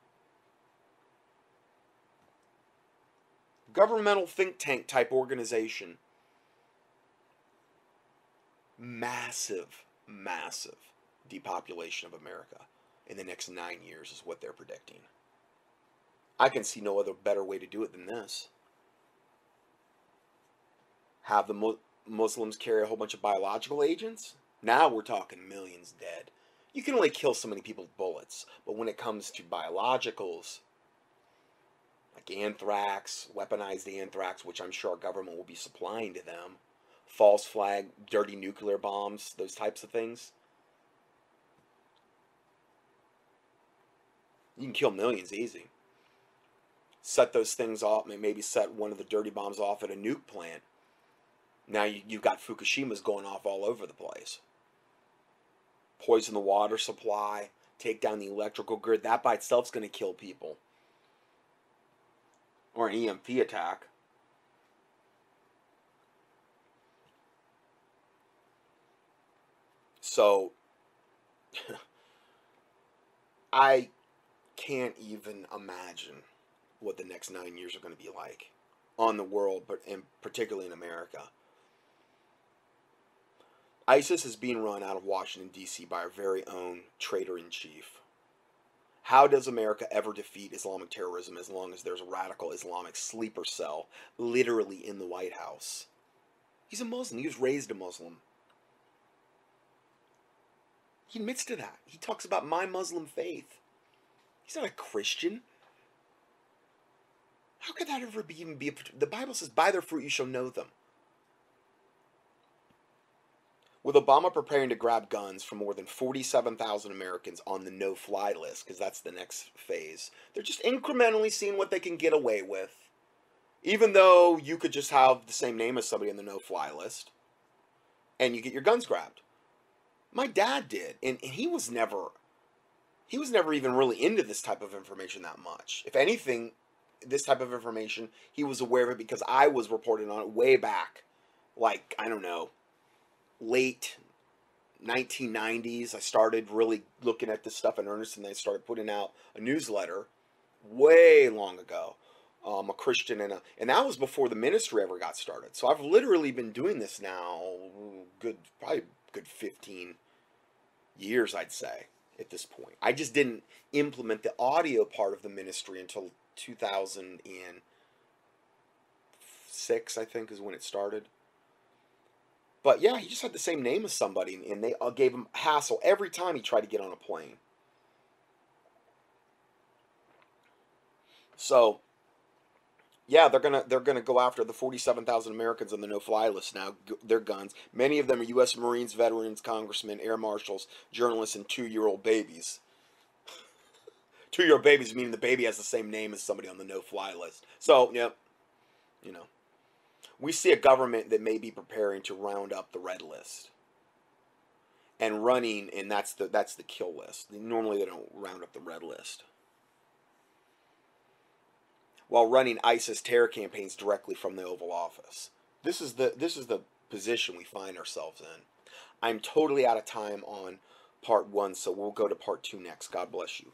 Speaker 1: Governmental think tank type organization. Massive, massive depopulation of America in the next nine years is what they're predicting. I can see no other better way to do it than this. Have the Mu- Muslims carry a whole bunch of biological agents? Now we're talking millions dead. You can only kill so many people with bullets, but when it comes to biologicals, like anthrax, weaponized anthrax, which I'm sure our government will be supplying to them, false flag, dirty nuclear bombs, those types of things, you can kill millions easy. Set those things off, maybe set one of the dirty bombs off at a nuke plant. Now you, you've got Fukushimas going off all over the place. Poison the water supply, take down the electrical grid. That by itself is going to kill people. Or an E M P attack. So, I can't even imagine what the next nine years are going to be like on the world, but and particularly in America. ISIS is being run out of Washington, D C by our very own traitor-in-chief. How does America ever defeat Islamic terrorism as long as there's a radical Islamic sleeper cell literally in the White House? He's a Muslim. He was raised a Muslim. He admits to that. He talks about my Muslim faith. He's not a Christian. How could that ever be even be a... The Bible says, by their fruit you shall know them. With Obama preparing to grab guns from more than forty-seven thousand Americans on the no-fly list, because that's the next phase, they're just incrementally seeing what they can get away with. Even though you could just have the same name as somebody on the no-fly list, and you get your guns grabbed. My dad did, and, and he was never, he was never even really into this type of information that much. If anything, this type of information, he was aware of it because I was reporting on it way back, like, I don't know, late nineteen nineties. I started really looking at this stuff in earnest, and they started putting out a newsletter way long ago. Um, a Christian and a, and that was before the ministry ever got started. So I've literally been doing this now, good, probably good fifteen years, I'd say, at this point. I just didn't implement the audio part of the ministry until two thousand six, I think, is when it started. But yeah, he just had the same name as somebody, and they gave him hassle every time he tried to get on a plane. So, yeah, they're gonna they're gonna go after the forty-seven thousand Americans on the no-fly list now. Their guns. Many of them are U S Marines, veterans, congressmen, air marshals, journalists, and two-year-old babies. Two-year-old babies meaning the baby has the same name as somebody on the no-fly list. So, yeah, you know. We see a government that may be preparing to round up the red list and running, and that's the that's the kill list. Normally they don't round up the red list. While running ISIS terror campaigns directly from the Oval Office. This is the this is the position we find ourselves in. I'm totally out of time on part one, so we'll go to part two next. God bless you.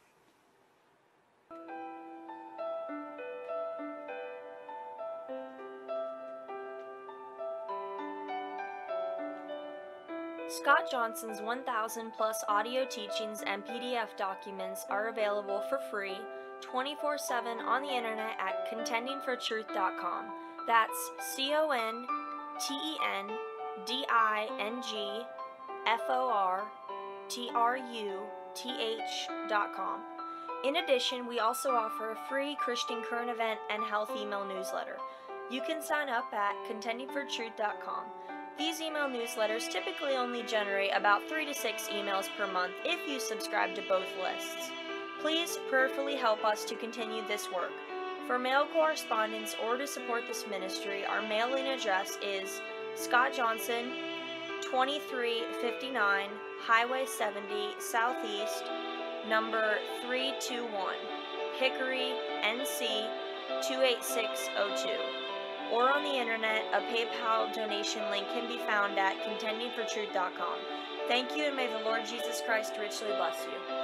Speaker 2: Scott Johnson's one thousand plus audio teachings and P D F documents are available for free twenty-four seven on the internet at contending for truth dot com. That's C O N T E N D I N G F O R T R U T H dot com. In addition, we also offer a free Christian current event and health email newsletter. You can sign up at contending for truth dot com. These email newsletters typically only generate about three to six emails per month if you subscribe to both lists. Please prayerfully help us to continue this work. For mail correspondence or to support this ministry, our mailing address is Scott Johnson, twenty-three fifty-nine Highway seventy Southeast, number three two one, Hickory, N C two eight six oh two. Or on the internet, a PayPal donation link can be found at contending for truth dot com. Thank you, and may the Lord Jesus Christ richly bless you.